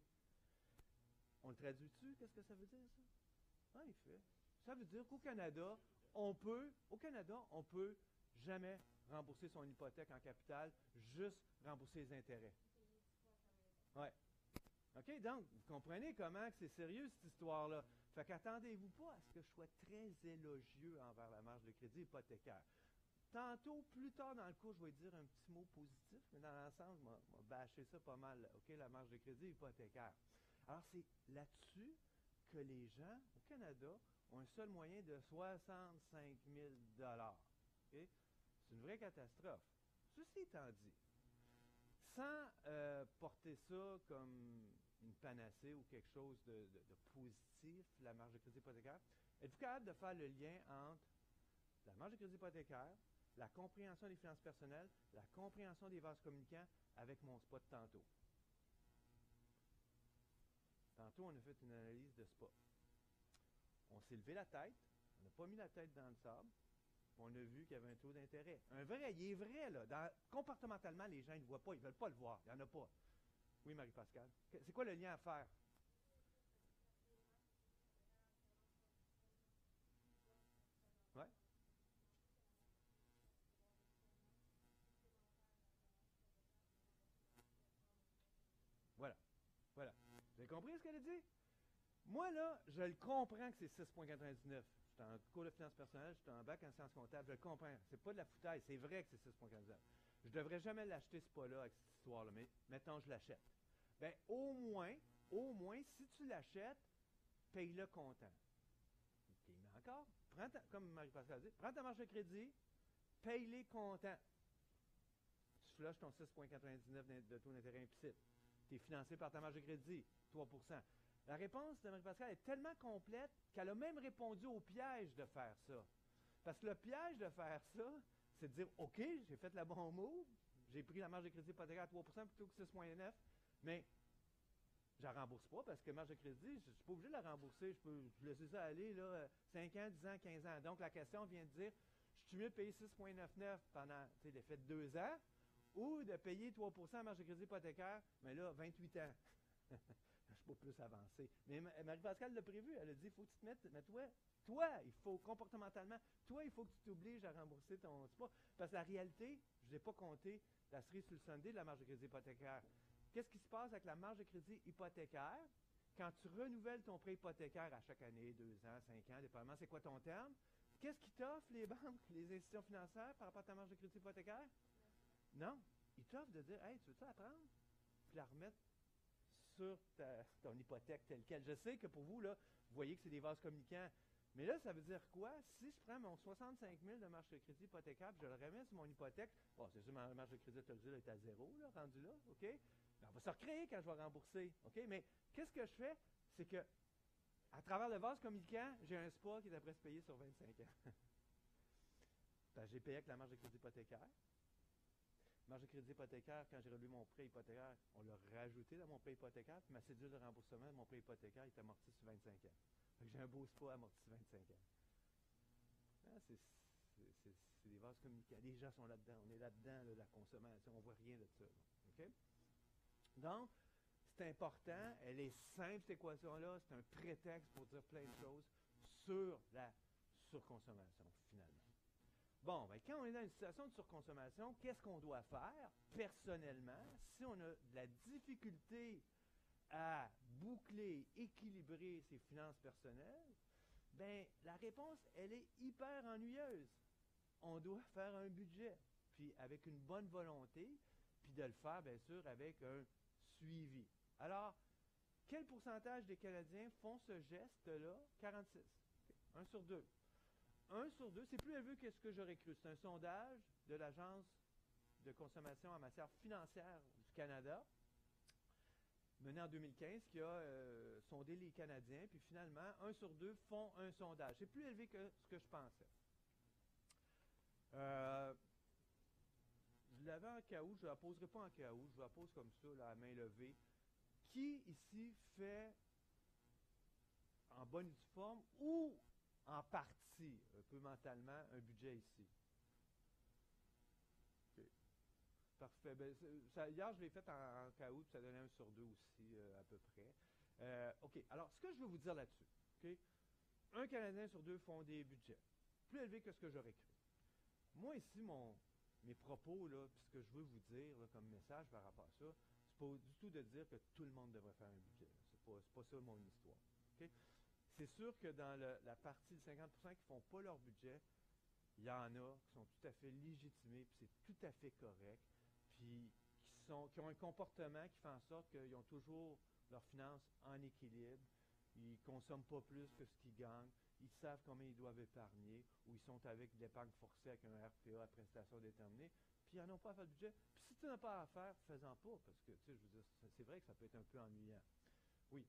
On le traduit-tu? Qu'est-ce que ça veut dire, ça? En effet. Ça veut dire qu'au Canada, on peut, au Canada, on peut jamais rembourser son hypothèque en capital, juste rembourser les intérêts. Ouais. OK, donc, vous comprenez comment que c'est sérieux, cette histoire-là. Fait qu'attendez-vous pas à ce que je sois très élogieux envers la marge de crédit hypothécaire. Tantôt, plus tard dans le cours, je vais dire un petit mot positif, mais dans l'ensemble, je vais bâcher ça pas mal. OK, la marge de crédit hypothécaire. Alors, c'est là-dessus que les gens au Canada ont un seul moyen de soixante-cinq mille dollars. Okay? C'est une vraie catastrophe. Ceci étant dit, sans euh, porter ça comme une panacée ou quelque chose de, de, de positif, la marge de crédit hypothécaire, êtes-vous capable de faire le lien entre la marge de crédit hypothécaire la compréhension des finances personnelles, la compréhension des vases communicants avec mon spot tantôt. Tantôt, on a fait une analyse de spot. On s'est levé la tête, on n'a pas mis la tête dans le sable, on a vu qu'il y avait un taux d'intérêt. Un vrai, il est vrai, là. Dans, comportementalement, les gens ne le voient pas, ils ne veulent pas le voir, il n'y en a pas. Oui, Marie-Pascale. C'est quoi le lien à faire? Ouais. Voilà. Voilà. Vous avez compris ce qu'elle a dit? Moi, là, je le comprends que c'est six virgule quatre-vingt-dix-neuf. Je suis en cours de finances personnelles, je suis en bac en sciences comptables, je le comprends. C'est pas de la foutaille, c'est vrai que c'est six virgule quatre-vingt-dix-neuf. Je devrais jamais l'acheter, ce pas-là, avec cette histoire-là, mais mettons, je l'achète. Ben, au moins, au moins, si tu l'achètes, paye-le content. OK, mais encore, prends ta, comme Marie-Pascale dit, prends ta marge de crédit, paye-les content. Tu flushes ton six virgule quatre-vingt-dix-neuf de taux d'intérêt implicite. Tu es financé par ta marge de crédit, trois pour cent. La réponse de Marie-Pascale est tellement complète qu'elle a même répondu au piège de faire ça. Parce que le piège de faire ça, c'est de dire, OK, j'ai fait la bonne move, j'ai pris la marge de crédit hypothécaire à trois pour cent plutôt que six virgule neuf, mais je ne la rembourse pas parce que marge de crédit, je ne suis pas obligé de la rembourser. Je peux je laisser ça aller là, cinq ans, dix ans, quinze ans. Donc, la question vient de dire, je suis mieux de payer six virgule quatre-vingt-dix-neuf pendant l'effet de deux ans ou de payer trois pour cent à marge de crédit hypothécaire, mais là, vingt-huit ans. Je ne suis pas plus avancé. Mais Marie-Pascale l'a prévu. Elle a dit, il faut que tu te mettes, mais toi, toi, il faut comportementalement, toi, il faut que tu t'obliges à rembourser ton... C'est pas, parce que la réalité, je n'ai pas compté la cerise sur le sundae de la marge de crédit hypothécaire. Qu'est-ce qui se passe avec la marge de crédit hypothécaire quand tu renouvelles ton prêt hypothécaire à chaque année, deux ans, cinq ans, dépendamment, c'est quoi ton terme? Qu'est-ce qui t'offrent les banques, les institutions financières par rapport à ta marge de crédit hypothécaire? Non. Ils t'offrent de dire, hey, tu veux-tu la prendre? Puis la remettre sur ta, ton hypothèque telle quelle. Je sais que pour vous, là, vous voyez que c'est des vases communicants. Mais là, ça veut dire quoi? Si je prends mon soixante-cinq mille de marge de crédit hypothécaire et je le remets sur mon hypothèque, bon, c'est sûr, ma marge de crédit, tu as dit, là, est à zéro, là, rendu là, OK? Mais on va se recréer quand je vais rembourser, OK? Mais qu'est-ce que je fais? C'est que, à travers le vase communicant, j'ai un spa qui est après se payer sur vingt-cinq ans. Ben, j'ai payé avec la marge de crédit hypothécaire. Marge de crédit hypothécaire, quand j'ai relevé mon prêt hypothécaire, on l'a rajouté dans mon prêt hypothécaire, puis ma cédule de remboursement de mon prêt hypothécaire est amorti sur vingt-cinq ans. Fait que j'ai un beau spa amorti sur vingt-cinq ans. Ah, c'est, c'est, c'est, c'est des vases communicants. Les gens sont là-dedans. On est là-dedans, là, la consommation. On ne voit rien de ça. OK? Donc, c'est important. Elle est simple, cette équation-là. C'est un prétexte pour dire plein de choses sur la surconsommation, finalement. Bon, ben, quand on est dans une situation de surconsommation, qu'est-ce qu'on doit faire personnellement si on a de la difficulté à boucler, équilibrer ses finances personnelles? Ben, la réponse, elle est hyper ennuyeuse. On doit faire un budget, puis avec une bonne volonté, puis de le faire, bien sûr, avec un suivi. Alors, quel pourcentage des Canadiens font ce geste-là? quarante-six. Okay. Un sur deux. Un sur deux, c'est plus élevé que ce que j'aurais cru. C'est un sondage de l'Agence de consommation en matière financière du Canada, mené en deux mille quinze, qui a euh, sondé les Canadiens, puis finalement, un sur deux font un sondage. C'est plus élevé que ce que je pensais. Euh, je l'avais en cas où, je ne la poserai pas en cas où, je la pose comme ça, là, à main levée. Qui ici fait en bonne et due forme ou en partie, un peu mentalement, un budget ici? Okay. Parfait. Ben, ça, hier, je l'ai fait en, en cas où, puis ça donnait un sur deux aussi, euh, à peu près. Euh, OK. Alors, ce que je veux vous dire là-dessus, OK? Un Canadien sur deux font des budgets. Plus élevés que ce que j'aurais cru. Moi, ici, mon, mes propos, là, puis ce que je veux vous dire là, comme message par rapport à ça, c'est pas du tout de dire que tout le monde devrait faire un budget. C'est pas, c'est pas ça mon histoire. Okay? C'est sûr que dans le, la partie de cinquante pour cent qui ne font pas leur budget, il y en a qui sont tout à fait légitimés, puis c'est tout à fait correct, puis qui, sont, qui ont un comportement qui fait en sorte qu'ils ont toujours leurs finances en équilibre, ils ne consomment pas plus que ce qu'ils gagnent, ils savent combien ils doivent épargner, ou ils sont avec de l'épargne forcée avec un R P A à prestation déterminée, puis ils n'en ont pas à faire le budget. Puis si tu n'as pas à faire, fais-en pas, parce que, tu sais, je veux dire, c'est vrai que ça peut être un peu ennuyant. Oui.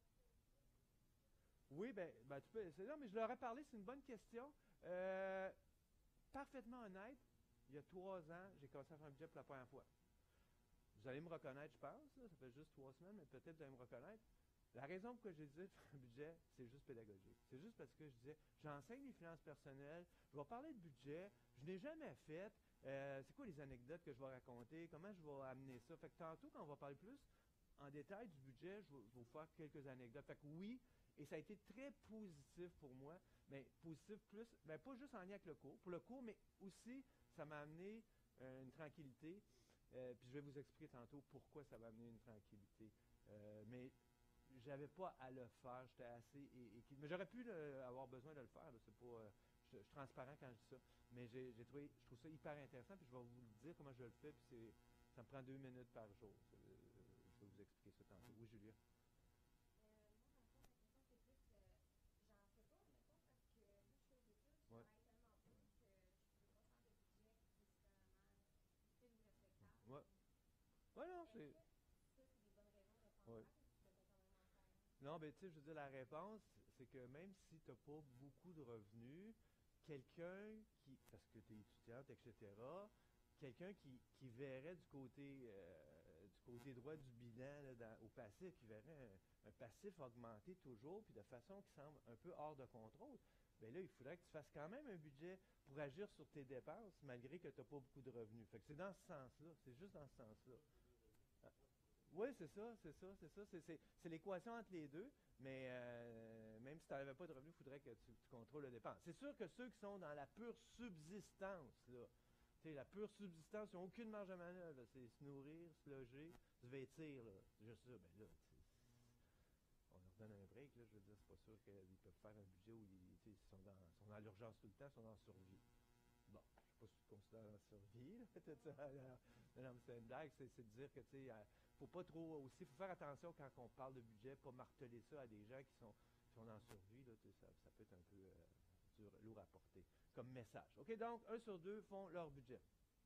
Oui, ben, ben tu peux essayer, mais je leur ai parlé, c'est une bonne question. Euh, parfaitement honnête, il y a trois ans, j'ai commencé à faire un budget pour la première fois. Vous allez me reconnaître, je pense, là, ça fait juste trois semaines, mais peut-être vous allez me reconnaître. La raison pour laquelle j'ai décidé de faire un budget, c'est juste pédagogique. C'est juste parce que je disais, j'enseigne les finances personnelles, je vais parler de budget, je n'ai jamais fait. Euh, c'est quoi les anecdotes que je vais raconter? Comment je vais amener ça? Fait que tantôt, quand on va parler plus en détail du budget, je vais, je vais vous faire quelques anecdotes. Fait que oui, et ça a été très positif pour moi, mais positif plus, ben pas juste en lien avec le cours, pour le cours, mais aussi, ça m'a amené euh, une tranquillité. Euh, puis je vais vous expliquer tantôt pourquoi ça m'a amené une tranquillité. Euh, mais j'avais pas à le faire, j'étais assez é- équilibré. Mais j'aurais pu le- avoir besoin de le faire, là, c'est pas, euh, je, je suis transparent quand je dis ça. Mais j'ai, j'ai trouvé, je trouve ça hyper intéressant, puis je vais vous le dire comment je le fais, puis c'est, ça me prend deux minutes par jour. C'est, euh, je vais vous expliquer ça tantôt. Oui, Julia? Ouais. Ouais. Ouais, non, c'est. Ouais. Non, ben tu sais, je veux dire, la réponse, c'est que même si tu n'as pas beaucoup de revenus, quelqu'un qui, parce que tu es étudiante, et cetera, quelqu'un qui, qui verrait du côté, euh, du côté droit du bilan, là, dans- au passif, qui verrait un, un passif augmenter toujours, puis de façon qui semble un peu hors de contrôle, bien là, il faudrait que tu fasses quand même un budget pour agir sur tes dépenses, malgré que tu n'as pas beaucoup de revenus. Fait que c'est dans ce sens-là, c'est juste dans ce sens-là. Oui, c'est ça, c'est ça, c'est ça. C'est, c'est, c'est l'équation entre les deux, mais euh, même si tu n'avais pas de revenus, il faudrait que tu, tu contrôles le dépense. C'est sûr que ceux qui sont dans la pure subsistance, là, tu sais, la pure subsistance, ils n'ont aucune marge de manœuvre, là, c'est se nourrir, se loger, se vêtir, là. C'est juste ça, ben là, tu sais, on leur donne un break, là, je veux dire, c'est pas sûr qu'ils peuvent faire un budget où ils, tu sais, ils sont, dans, sont dans l'urgence tout le temps, ils sont en survie. Bon, je ne sais pas si tu considères en survie, là, peut-être ça. Alors, non, non, mais c'est une blague, c'est, c'est de dire que, tu sais, euh, faut pas trop aussi, il faut faire attention quand on parle de budget, pas marteler ça à des gens qui sont, qui sont en survie, là, tu sais, ça, ça peut être un peu euh, dur, lourd à porter comme message. OK, donc, un sur deux font leur budget.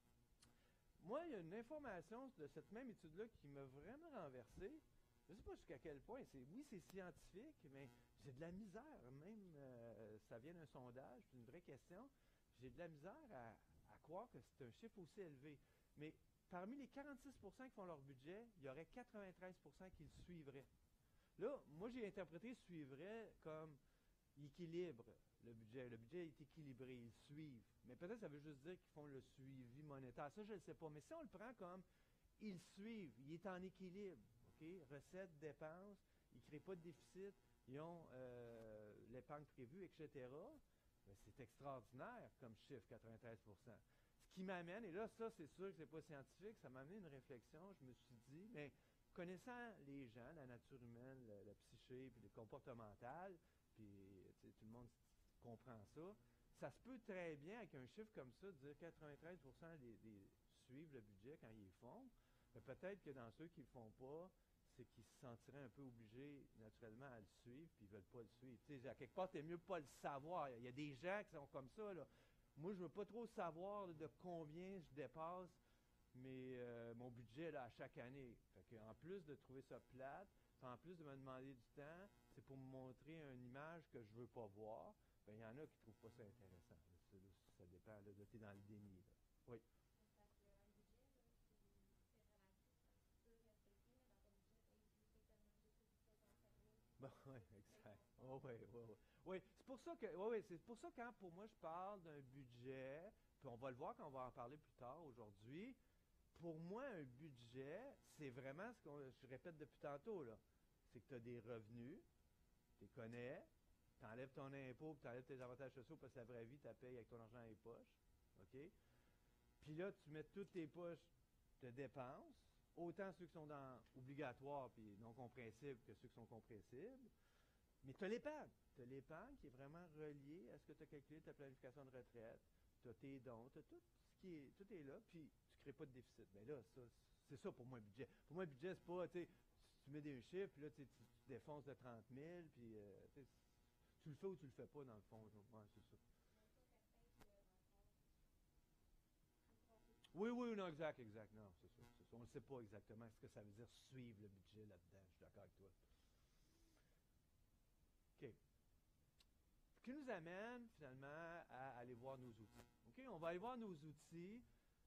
Moi, il y a une information de cette même étude-là qui m'a vraiment renversé. Je ne sais pas jusqu'à quel point. C'est, oui, c'est scientifique, mais j'ai de la misère. Même, euh, ça vient d'un sondage, c'est une vraie question. J'ai de la misère à, à croire que c'est un chiffre aussi élevé. Mais parmi les quarante-six pour cent qui font leur budget, il y aurait quatre-vingt-treize pour cent qui le suivraient. Là, moi, j'ai interprété suivrait comme équilibre le budget. Le budget est équilibré, ils suivent. Mais peut-être ça veut juste dire qu'ils font le suivi monétaire. Ça, je ne le sais pas. Mais si on le prend comme ils suivent, il est en équilibre. OK? Recettes, dépenses, ils ne créent pas de déficit, ils ont euh, l'épargne prévue, et cetera. Ben, c'est extraordinaire comme chiffre, quatre-vingt-treize pour cent. Ce qui m'amène, et là, ça, c'est sûr que ce n'est pas scientifique, ça m'a amené une réflexion. Je me suis dit, mais connaissant les gens, la nature humaine, la, la psyché, puis le comportemental, puis tout le monde comprend ça, ça se peut très bien, avec un chiffre comme ça, de dire quatre-vingt-treize pour cent des, des suivent le budget quand ils le font. Mais peut-être que dans ceux qui ne le font pas, c'est qu'ils se sentiraient un peu obligés, naturellement, à le suivre, puis ils ne veulent pas le suivre. Tu sais, à quelque part, c'est mieux de ne pas le savoir. Il y a des gens qui sont comme ça, là. Moi, je ne veux pas trop savoir là, de combien je dépasse mais, euh, mon budget là, à chaque année. Fait que, en plus de trouver ça plate, en plus de me demander du temps, c'est pour me montrer une image que je ne veux pas voir. Ben, il y en a qui ne trouvent pas ça intéressant. Ça, ça dépend, là, tu es dans le déni. Là. Oui. Bon, oui, exact. Oh, oui, oui, oui. Oui, c'est pour ça que, oui, oui, c'est pour ça que quand pour moi je parle d'un budget, puis on va le voir quand on va en parler plus tard aujourd'hui, pour moi, un budget, c'est vraiment ce que je répète depuis tantôt, là. C'est que tu as des revenus, tu les connais, tu enlèves ton impôt, tu enlèves tes avantages sociaux parce que la vraie vie, tu la payes avec ton argent dans les poches. OK? Puis là, tu mets toutes tes poches de dépenses, autant ceux qui sont dans obligatoires puis non compressibles que ceux qui sont compressibles. Mais tu as l'épargne. Tu as l'épargne qui est vraiment reliée à ce que tu as calculé ta planification de retraite. Tu as tes dons, tu as tout ce qui est, tout est là, puis tu ne crées pas de déficit. Mais là, ça, c'est ça pour moi un budget. Pour moi, un budget, c'est pas, tu sais, tu mets des chiffres, puis là, tu, tu défonces de trente mille, puis euh, tu le fais ou tu le fais pas, dans le fond. Ouais, c'est ça. Oui, oui, non, exact, exact. Non, c'est ça, c'est ça. On ne sait pas exactement ce que ça veut dire suivre le budget là-dedans. Je suis d'accord avec toi. OK. Ce qui nous amène finalement à aller voir nos outils. OK? OK? On va aller voir nos outils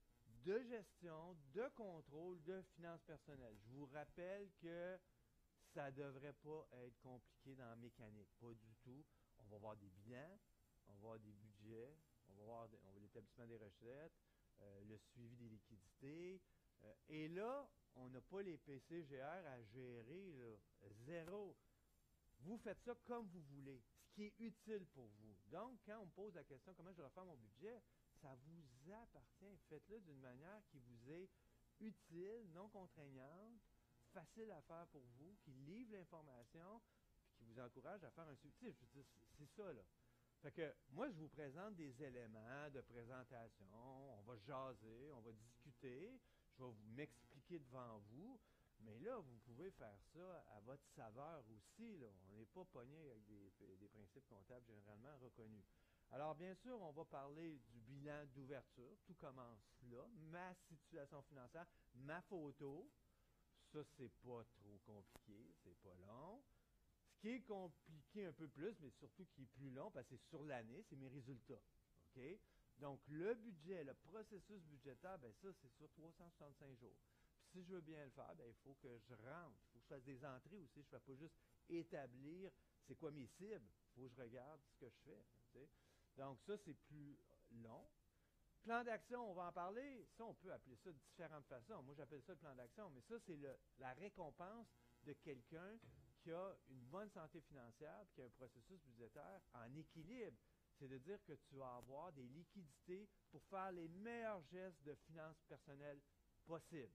de gestion, de contrôle, de finances personnelles. Je vous rappelle que ça ne devrait pas être compliqué dans la mécanique, pas du tout. On va voir des bilans, on va voir des budgets, on va voir, des, on va l'établissement des recettes, euh, le suivi des liquidités. Euh, et là, on n'a pas les P C G R à gérer, là, zéro. Vous faites ça comme vous voulez, ce qui est utile pour vous. Donc, quand on me pose la question comment je dois faire mon budget, ça vous appartient. Faites-le d'une manière qui vous est utile, non contraignante, facile à faire pour vous, qui livre l'information, puis qui vous encourage à faire un suivi. Tu sais, je veux dire, c'est ça, là. Fait que moi, je vous présente des éléments de présentation, on va jaser, on va discuter, je vais vous m'expliquer devant vous, mais là, vous pouvez faire ça à votre saveur aussi, là. On n'est pas pogné avec des, des principes comptables généralement reconnus. Alors, bien sûr, on va parler du bilan d'ouverture. Tout commence là. Ma situation financière, ma photo. Ça, c'est pas trop compliqué, c'est pas long. Ce qui est compliqué un peu plus, mais surtout qui est plus long, parce que c'est sur l'année, c'est mes résultats. OK? Donc, le budget, le processus budgétaire, bien ça, c'est sur trois cent soixante-cinq jours. Puis si je veux bien le faire, bien, il faut que je rentre. Il faut que je fasse des entrées aussi. Je ne fais pas juste établir c'est quoi mes cibles. Il faut que je regarde ce que je fais. T'sais. Donc, ça, c'est plus long. Plan d'action, on va en parler. Ça, on peut appeler ça de différentes façons. Moi, j'appelle ça le plan d'action, mais ça, c'est le, la récompense de quelqu'un qui a une bonne santé financière et qui a un processus budgétaire en équilibre. C'est de dire que tu vas avoir des liquidités pour faire les meilleurs gestes de finances personnelles possibles.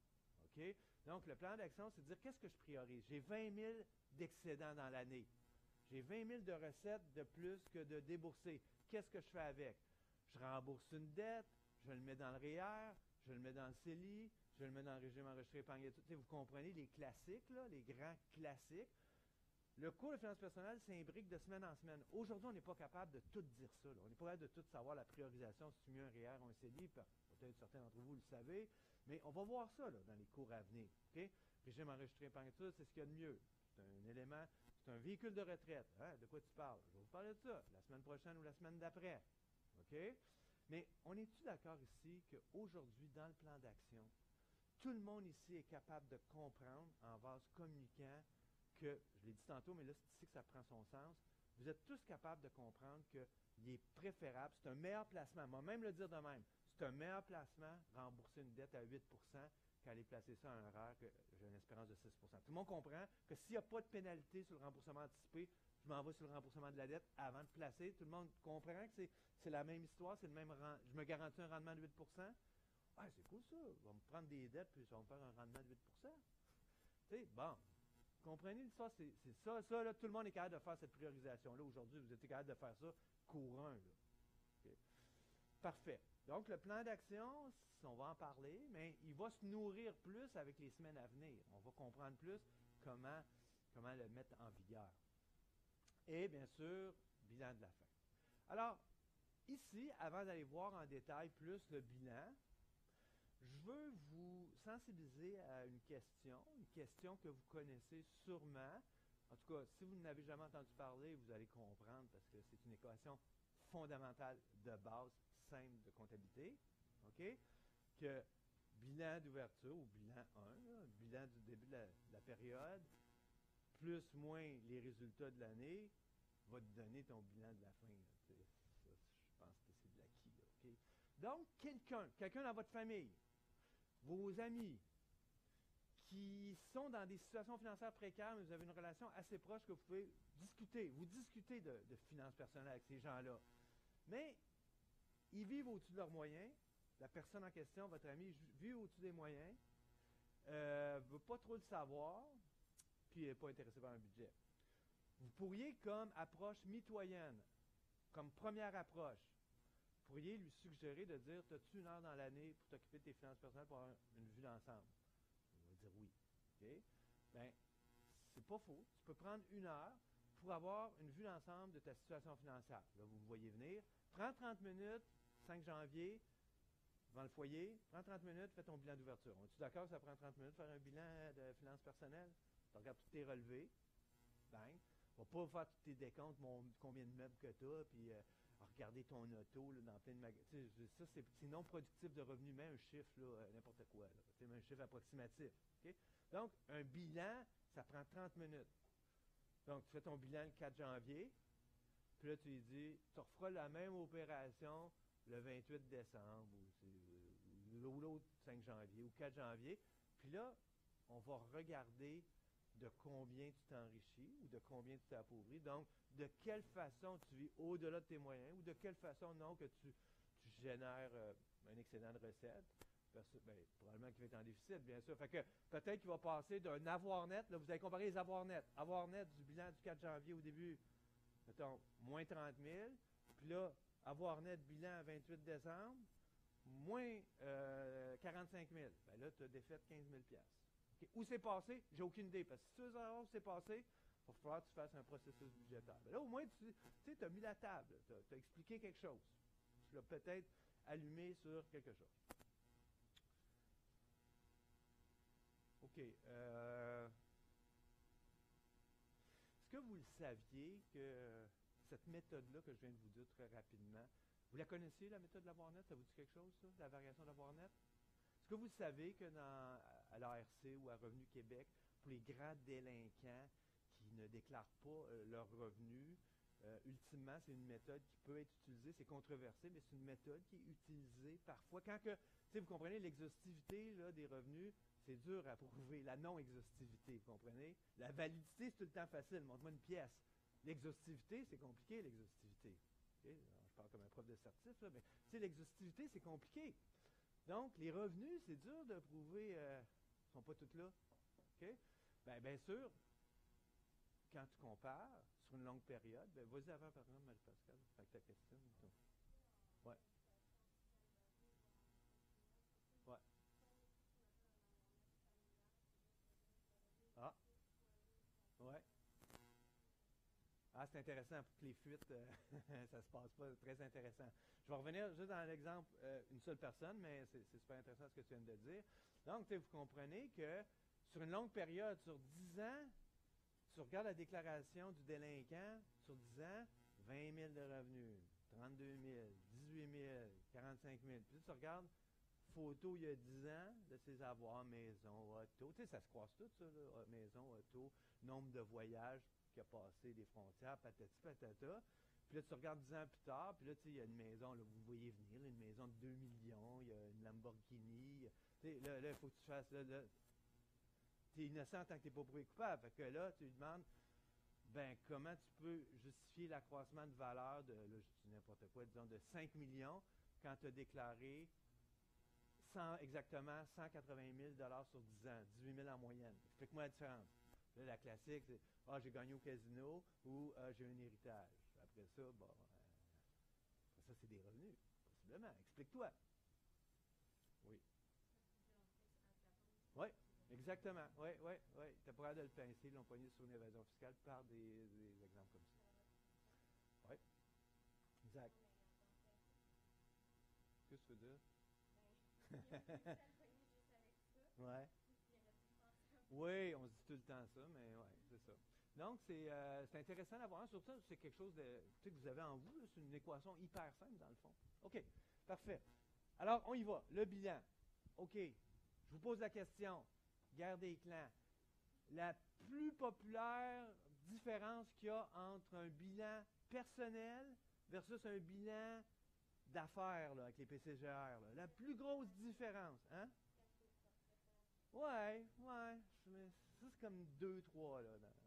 OK? Donc, le plan d'action, c'est de dire qu'est-ce que je priorise? J'ai vingt mille d'excédents dans l'année. J'ai vingt mille de recettes de plus que de déboursés. Qu'est-ce que je fais avec? Je rembourse une dette, je le mets dans le R E E R, je le mets dans le C E L I, je le mets dans le régime enregistré épargne. Vous comprenez les classiques, là, les grands classiques. Le cours de finances personnelles s'imbrique de semaine en semaine. Aujourd'hui, on n'est pas capable de tout dire ça. Là. On n'est pas capable de tout savoir la priorisation, si tu mets un R E E R ou un C E L I. Peut-être certains d'entre vous le savez, mais on va voir ça là, dans les cours à venir. Okay? Régime enregistré épargne, c'est ce qu'il y a de mieux. C'est un élément, c'est un véhicule de retraite. Hein? De quoi tu parles? Je vais vous parler de ça la semaine prochaine ou la semaine d'après. OK? Mais on est-tu d'accord ici qu'aujourd'hui, dans le plan d'action, tout le monde ici est capable de comprendre en vase communiquant que, je l'ai dit tantôt, mais là, c'est ici que ça prend son sens, vous êtes tous capables de comprendre qu'il est préférable, c'est un meilleur placement, on va même le dire de même, c'est un meilleur placement, rembourser une dette à huit pour cent qu'aller placer ça à un R E E R que j'ai une espérance de six pour cent. Tout le monde comprend que s'il n'y a pas de pénalité sur le remboursement anticipé, je m'en vais sur le remboursement de la dette avant de placer. Tout le monde comprend que c'est, c'est la même histoire, c'est le même rend, je me garantis un rendement de huit pour cent. Ah, c'est cool ça, je vais me prendre des dettes puis ça va me faire un rendement de huit pour cent. Tu sais, bon, comprenez l'histoire, c'est, c'est ça, ça là, tout le monde est capable de faire cette priorisation-là. Aujourd'hui, vous êtes capable de faire ça courant. Là. Okay. Parfait. Donc, le plan d'action, on va en parler, mais il va se nourrir plus avec les semaines à venir. On va comprendre plus comment, comment le mettre en vigueur. Et bien sûr, bilan de la fin. Alors, ici, avant d'aller voir en détail plus le bilan, je veux vous sensibiliser à une question, une question que vous connaissez sûrement. En tout cas, si vous n'avez jamais entendu parler, vous allez comprendre parce que c'est une équation fondamentale de base, simple de comptabilité. OK? Que bilan d'ouverture, ou bilan un, là, bilan du début de la, de la période, plus moins les résultats de l'année, va te donner ton bilan de la fin. Là, ça, je pense que c'est de l'acquis. Là, okay? Donc, quelqu'un, quelqu'un dans votre famille, vos amis, qui sont dans des situations financières précaires, mais vous avez une relation assez proche que vous pouvez discuter, vous discutez de, de finances personnelles avec ces gens-là. Mais ils vivent au-dessus de leurs moyens. La personne en question, votre ami, vit au-dessus des moyens, ne euh, veut pas trop le savoir, puis n'est pas intéressé par un budget. Vous pourriez, comme approche mitoyenne, comme première approche, vous pourriez lui suggérer de dire, as-tu une heure dans l'année pour t'occuper de tes finances personnelles pour avoir une vue d'ensemble? Il va dire oui. OK? Bien, c'est pas faux. Tu peux prendre une heure pour avoir une vue d'ensemble de ta situation financière. Là, vous me voyez venir. Prends trente minutes, cinq janvier, devant le foyer, prends trente minutes, fais ton bilan d'ouverture. Es-tu d'accord que ça prend trente minutes faire un bilan de finances personnelles? Tu regardes tous tes relevés. Bang. On va pas faire tous tes décomptes, mon, combien de meubles que tu as, puis euh, regarder ton auto là, dans plein de magasins. Ça, c'est, c'est non productif de revenus, mais un chiffre, là, euh, n'importe quoi. Là, c'est un chiffre approximatif. Okay? Donc, un bilan, ça prend trente minutes. Donc, tu fais ton bilan le quatre janvier, puis là, tu lui dis, tu referas la même opération le vingt-huit décembre, ou, ou l'autre cinq janvier, ou quatre janvier. Puis là, on va regarder de combien tu t'enrichis ou de combien tu t'appauvris. Donc, de quelle façon tu vis au-delà de tes moyens ou de quelle façon, non, que tu, tu génères euh, un excédent de recettes. Parce que, ben, probablement qu'il va être en déficit, bien sûr. Fait que peut-être qu'il va passer d'un avoir net, là, vous allez comparer les avoirs nets. Avoir net du bilan du quatre janvier au début, mettons, moins trente mille. Puis là, avoir net bilan vingt-huit décembre, moins euh, quarante-cinq mille. Ben là, tu as défait quinze mille piastres. Okay. Où c'est passé? J'ai aucune idée. Parce que si tu veux savoir où c'est passé, il va falloir que tu fasses un processus budgétaire. Ben là, au moins, tu sais, tu as mis la table. Tu as, as expliqué quelque chose. Tu l'as peut-être allumé sur quelque chose. OK. Euh, Est-ce que vous le saviez que cette méthode-là que je viens de vous dire très rapidement, vous la connaissez, la méthode de l'avoir net? Ça vous dit quelque chose, ça? La variation de l'avoir net? Est-ce que vous savez que dans, à l'A R C ou à Revenu Québec, pour les grands délinquants qui ne déclarent pas euh, leurs revenus, euh, ultimement, c'est une méthode qui peut être utilisée, c'est controversé, mais c'est une méthode qui est utilisée parfois. Quand que, tu sais, vous comprenez, l'exhaustivité là, des revenus, c'est dur à prouver. La non-exhaustivité, vous comprenez? La validité, c'est tout le temps facile. Montre-moi une pièce. L'exhaustivité, c'est compliqué, l'exhaustivité. Okay? Je parle comme un prof de certif, là, mais tu sais, l'exhaustivité, c'est compliqué. Donc, les revenus, c'est dur de prouver, euh, ils ne sont pas tous là. OK? Bien, bien sûr, quand tu compares sur une longue période, bien, vas-y avant, par exemple, Marie-Pascal, avec ta question. Oui. Ouais. Ah. Ouais. Ah, c'est intéressant pour que les fuites, euh, ça se passe pas. Très intéressant. Je vais revenir juste dans l'exemple, euh, une seule personne, mais c'est, c'est super intéressant ce que tu viens de dire. Donc, vous comprenez que sur une longue période, sur dix ans, tu regardes la déclaration du délinquant, sur dix ans, vingt mille de revenus, trente-deux mille, dix-huit mille, quarante-cinq mille. Puis tu regardes photo il y a dix ans de ses avoirs, maison, auto. Tu sais, ça se croise tout, ça, là, maison, auto, nombre de voyages qui a passé des frontières, patati patata. Puis là, tu regardes dix ans plus tard, puis là, tu sais, il y a une maison, là, vous voyez venir, là, une maison de deux millions, il y a une Lamborghini. Tu sais, là, il faut que tu fasses, là, là tu es innocent tant que tu n'es pas prouvé coupable. Fait que là, tu lui demandes, ben, comment tu peux justifier l'accroissement de valeur de, là, je dis n'importe quoi, disons, de cinq millions quand tu as déclaré cent, exactement cent quatre-vingt mille dollars sur dix ans, dix-huit mille en moyenne. Explique-moi la différence. Là, la classique, c'est « Ah, j'ai gagné au casino » ou ah, « J'ai un héritage ». Après ça, bon, euh, après ça, c'est des revenus, possiblement. Explique-toi. Oui. Oui, exactement. Oui, oui, oui. Tu es prêt de le pincer, ils l'ont pogné sur une évasion fiscale par des, des exemples comme ça. Oui. Exact. Qu'est-ce que tu veux dire? Ouais. Oui, on se dit tout le temps ça, mais oui, c'est ça. Donc, c'est, euh, c'est intéressant d'avoir. Sur ça, c'est quelque chose de, tu sais, que vous avez en vous. Là, c'est une équation hyper simple, dans le fond. OK, parfait. Alors, on y va. Le bilan. OK, je vous pose la question. Guerre des clans. La plus populaire différence qu'il y a entre un bilan personnel versus un bilan d'affaires là, avec les P C G R. Là. La plus grosse différence, hein? Ouais, ouais. Mais ça, c'est comme deux, trois, là. Dans...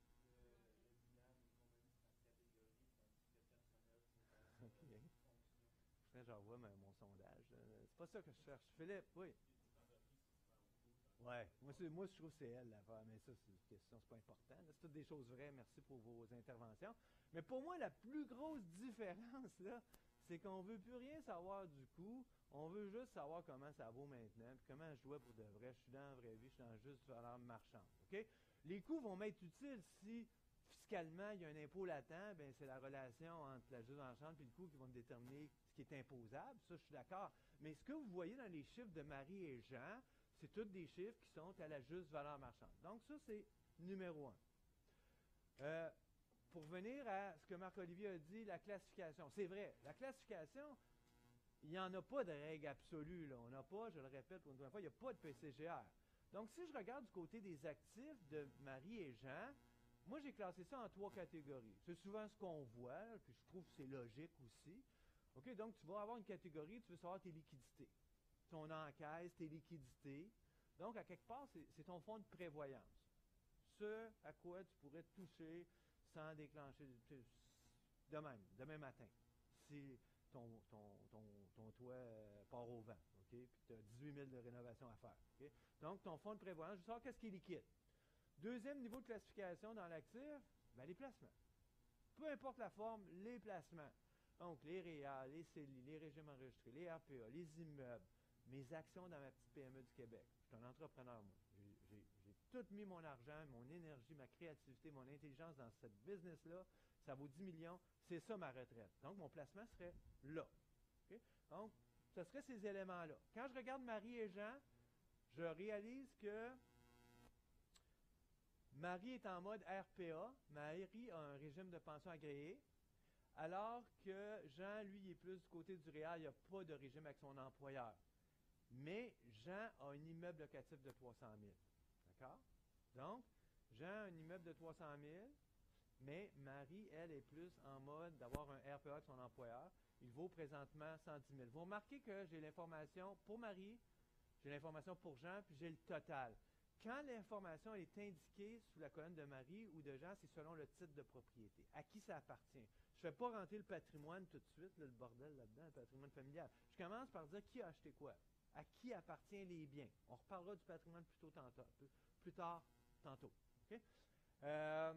OK. J'envoie mon, mon sondage. C'est pas ça que je cherche. Philippe, oui. Ouais. Moi, c'est, moi, je trouve que c'est elle l'affaire, mais ça, c'est une question, c'est pas important. Là, c'est toutes des choses vraies. Merci pour vos interventions. Mais pour moi, la plus grosse différence, là, c'est qu'on veut plus rien savoir du coût. On veut juste savoir comment ça vaut maintenant, puis comment je dois pour de vrai. Je suis dans la vraie vie, je suis dans juste valeur marchande. OK? Les coûts vont m'être utiles si fiscalement il y a un impôt latent, bien, c'est la relation entre la juste marchande et le coût qui vont déterminer ce qui est imposable. Ça, je suis d'accord. Mais ce que vous voyez dans les chiffres de Marie et Jean, c'est tous des chiffres qui sont à la juste valeur marchande. Donc, ça, c'est numéro un. Euh, pour venir à ce que Marc-Olivier a dit, la classification. C'est vrai, la classification, il n'y en a pas de règle absolue. Là. On n'a pas, je le répète pour une deuxième fois, il n'y a pas de P C G R. Donc, si je regarde du côté des actifs de Marie et Jean, moi, j'ai classé ça en trois catégories. C'est souvent ce qu'on voit, puis je trouve que c'est logique aussi. OK, donc, tu vas avoir une catégorie, tu veux savoir tes liquidités. Ton encaisse, tes liquidités. Donc, à quelque part, c'est ton fonds de prévoyance. Ce à quoi tu pourrais toucher sans déclencher de même, demain matin. Si ton, ton, ton, ton toit euh, part au vent, OK? Puis tu as dix-huit mille de rénovation à faire. OK? Donc, ton fonds de prévoyance, je veux savoir qu'est-ce qui est liquide. Deuxième niveau de classification dans l'actif, ben, les placements. Peu importe la forme, les placements. Donc, les R E A, les C E L I, les régimes enregistrés, les R P A, les immeubles, mes actions dans ma petite P M E du Québec. Je suis un entrepreneur, moi. J'ai tout mis mon argent, mon énergie, ma créativité, mon intelligence dans cette business-là. Ça vaut dix millions. C'est ça ma retraite. Donc, mon placement serait là. Okay? Donc, ce serait ces éléments-là. Quand je regarde Marie et Jean, je réalise que Marie est en mode R P A. Marie a un régime de pension agréé. Alors que Jean, lui, il est plus du côté du réel. Il n'y a pas de régime avec son employeur. Mais Jean a un immeuble locatif de trois cent mille. D'accord? Donc, Jean a un immeuble de trois cent mille, mais Marie, elle, est plus en mode d'avoir un R P A avec son employeur. Il vaut présentement cent dix mille. Vous remarquez que j'ai l'information pour Marie, j'ai l'information pour Jean, puis j'ai le total. Quand l'information est indiquée sous la colonne de Marie ou de Jean, c'est selon le titre de propriété. À qui ça appartient? Je ne fais pas rentrer le patrimoine tout de suite, là, le bordel là-dedans, le patrimoine familial. Je commence par dire qui a acheté quoi. À qui appartiennent les biens. On reparlera du patrimoine plus, tôt tantôt, plus tard tantôt. Okay? Euh,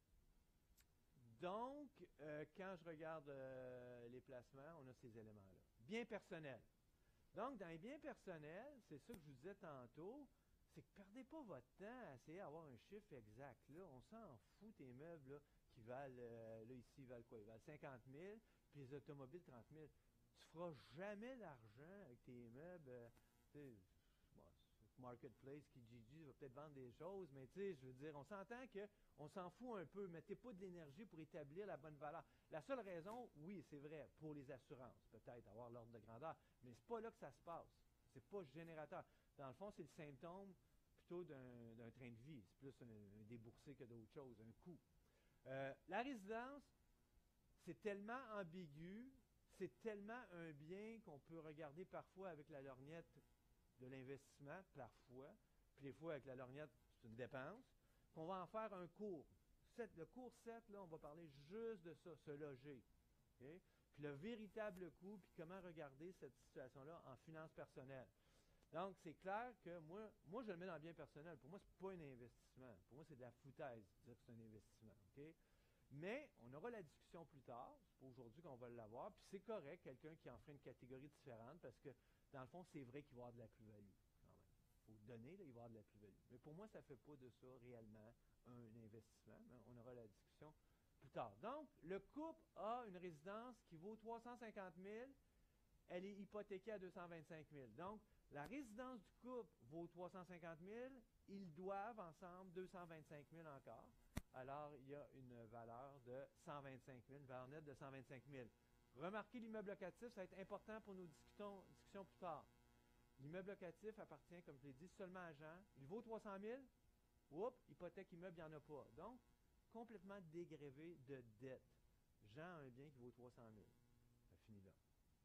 donc, euh, quand je regarde euh, les placements, on a ces éléments-là. Biens personnels. Donc, dans les biens personnels, c'est ça que je vous disais tantôt, c'est que perdez pas votre temps à essayer d'avoir un chiffre exact. Là, on s'en fout, tes meubles là, qui valent, euh, là ici, ils valent quoi? Ils valent cinquante mille, puis les automobiles, trente mille. Tu feras jamais d'argent avec tes meubles. Euh, tu sais, bon, Marketplace, Kijiji va peut-être vendre des choses, mais tu sais, je veux dire, on s'entend qu'on s'en fout un peu. Mettez pas de l'énergie pour établir la bonne valeur. La seule raison, oui, c'est vrai, pour les assurances, peut-être avoir l'ordre de grandeur, mais c'est pas là que ça se passe. C'est pas générateur. Dans le fond, c'est le symptôme plutôt d'un train de vie. C'est plus un, un déboursé que d'autres choses, un coût. Euh, la résidence, c'est tellement ambigu, c'est tellement un bien qu'on peut regarder parfois avec la lorgnette de l'investissement, parfois, puis des fois avec la lorgnette, c'est une dépense, qu'on va en faire un cours. Le cours sept, là, on va parler juste de ça, se loger. Okay? Puis le véritable coût, puis comment regarder cette situation-là en finances personnelles. Donc, c'est clair que moi, moi, je le mets dans le bien personnel. Pour moi, ce n'est pas un investissement. Pour moi, c'est de la foutaise de dire que c'est un investissement. Okay? Mais on aura la discussion plus tard. C'est pas aujourd'hui qu'on va l'avoir. Puis c'est correct, quelqu'un qui en ferait une catégorie différente, parce que, dans le fond, c'est vrai qu'il va y avoir de la plus-value. Il faut donner, là, il va y avoir de la plus-value. Mais pour moi, ça ne fait pas de ça réellement un investissement. Mais on aura la discussion plus tard. Donc, le couple a une résidence qui vaut trois cent cinquante mille. Elle est hypothéquée à deux cent vingt-cinq mille. Donc, la résidence du couple vaut trois cent cinquante mille. Ils doivent ensemble deux cent vingt-cinq mille encore. Alors, il y a une valeur de cent vingt-cinq mille, une valeur nette de cent vingt-cinq mille. Remarquez l'immeuble locatif, ça va être important pour nos discussions, discussions plus tard. L'immeuble locatif appartient, comme je l'ai dit, seulement à Jean. Il vaut trois cent mille. Oups, hypothèque immeuble, il n'y en a pas. Donc, complètement dégrévé de dette. Jean a un bien qui vaut trois cent mille. Ça finit là.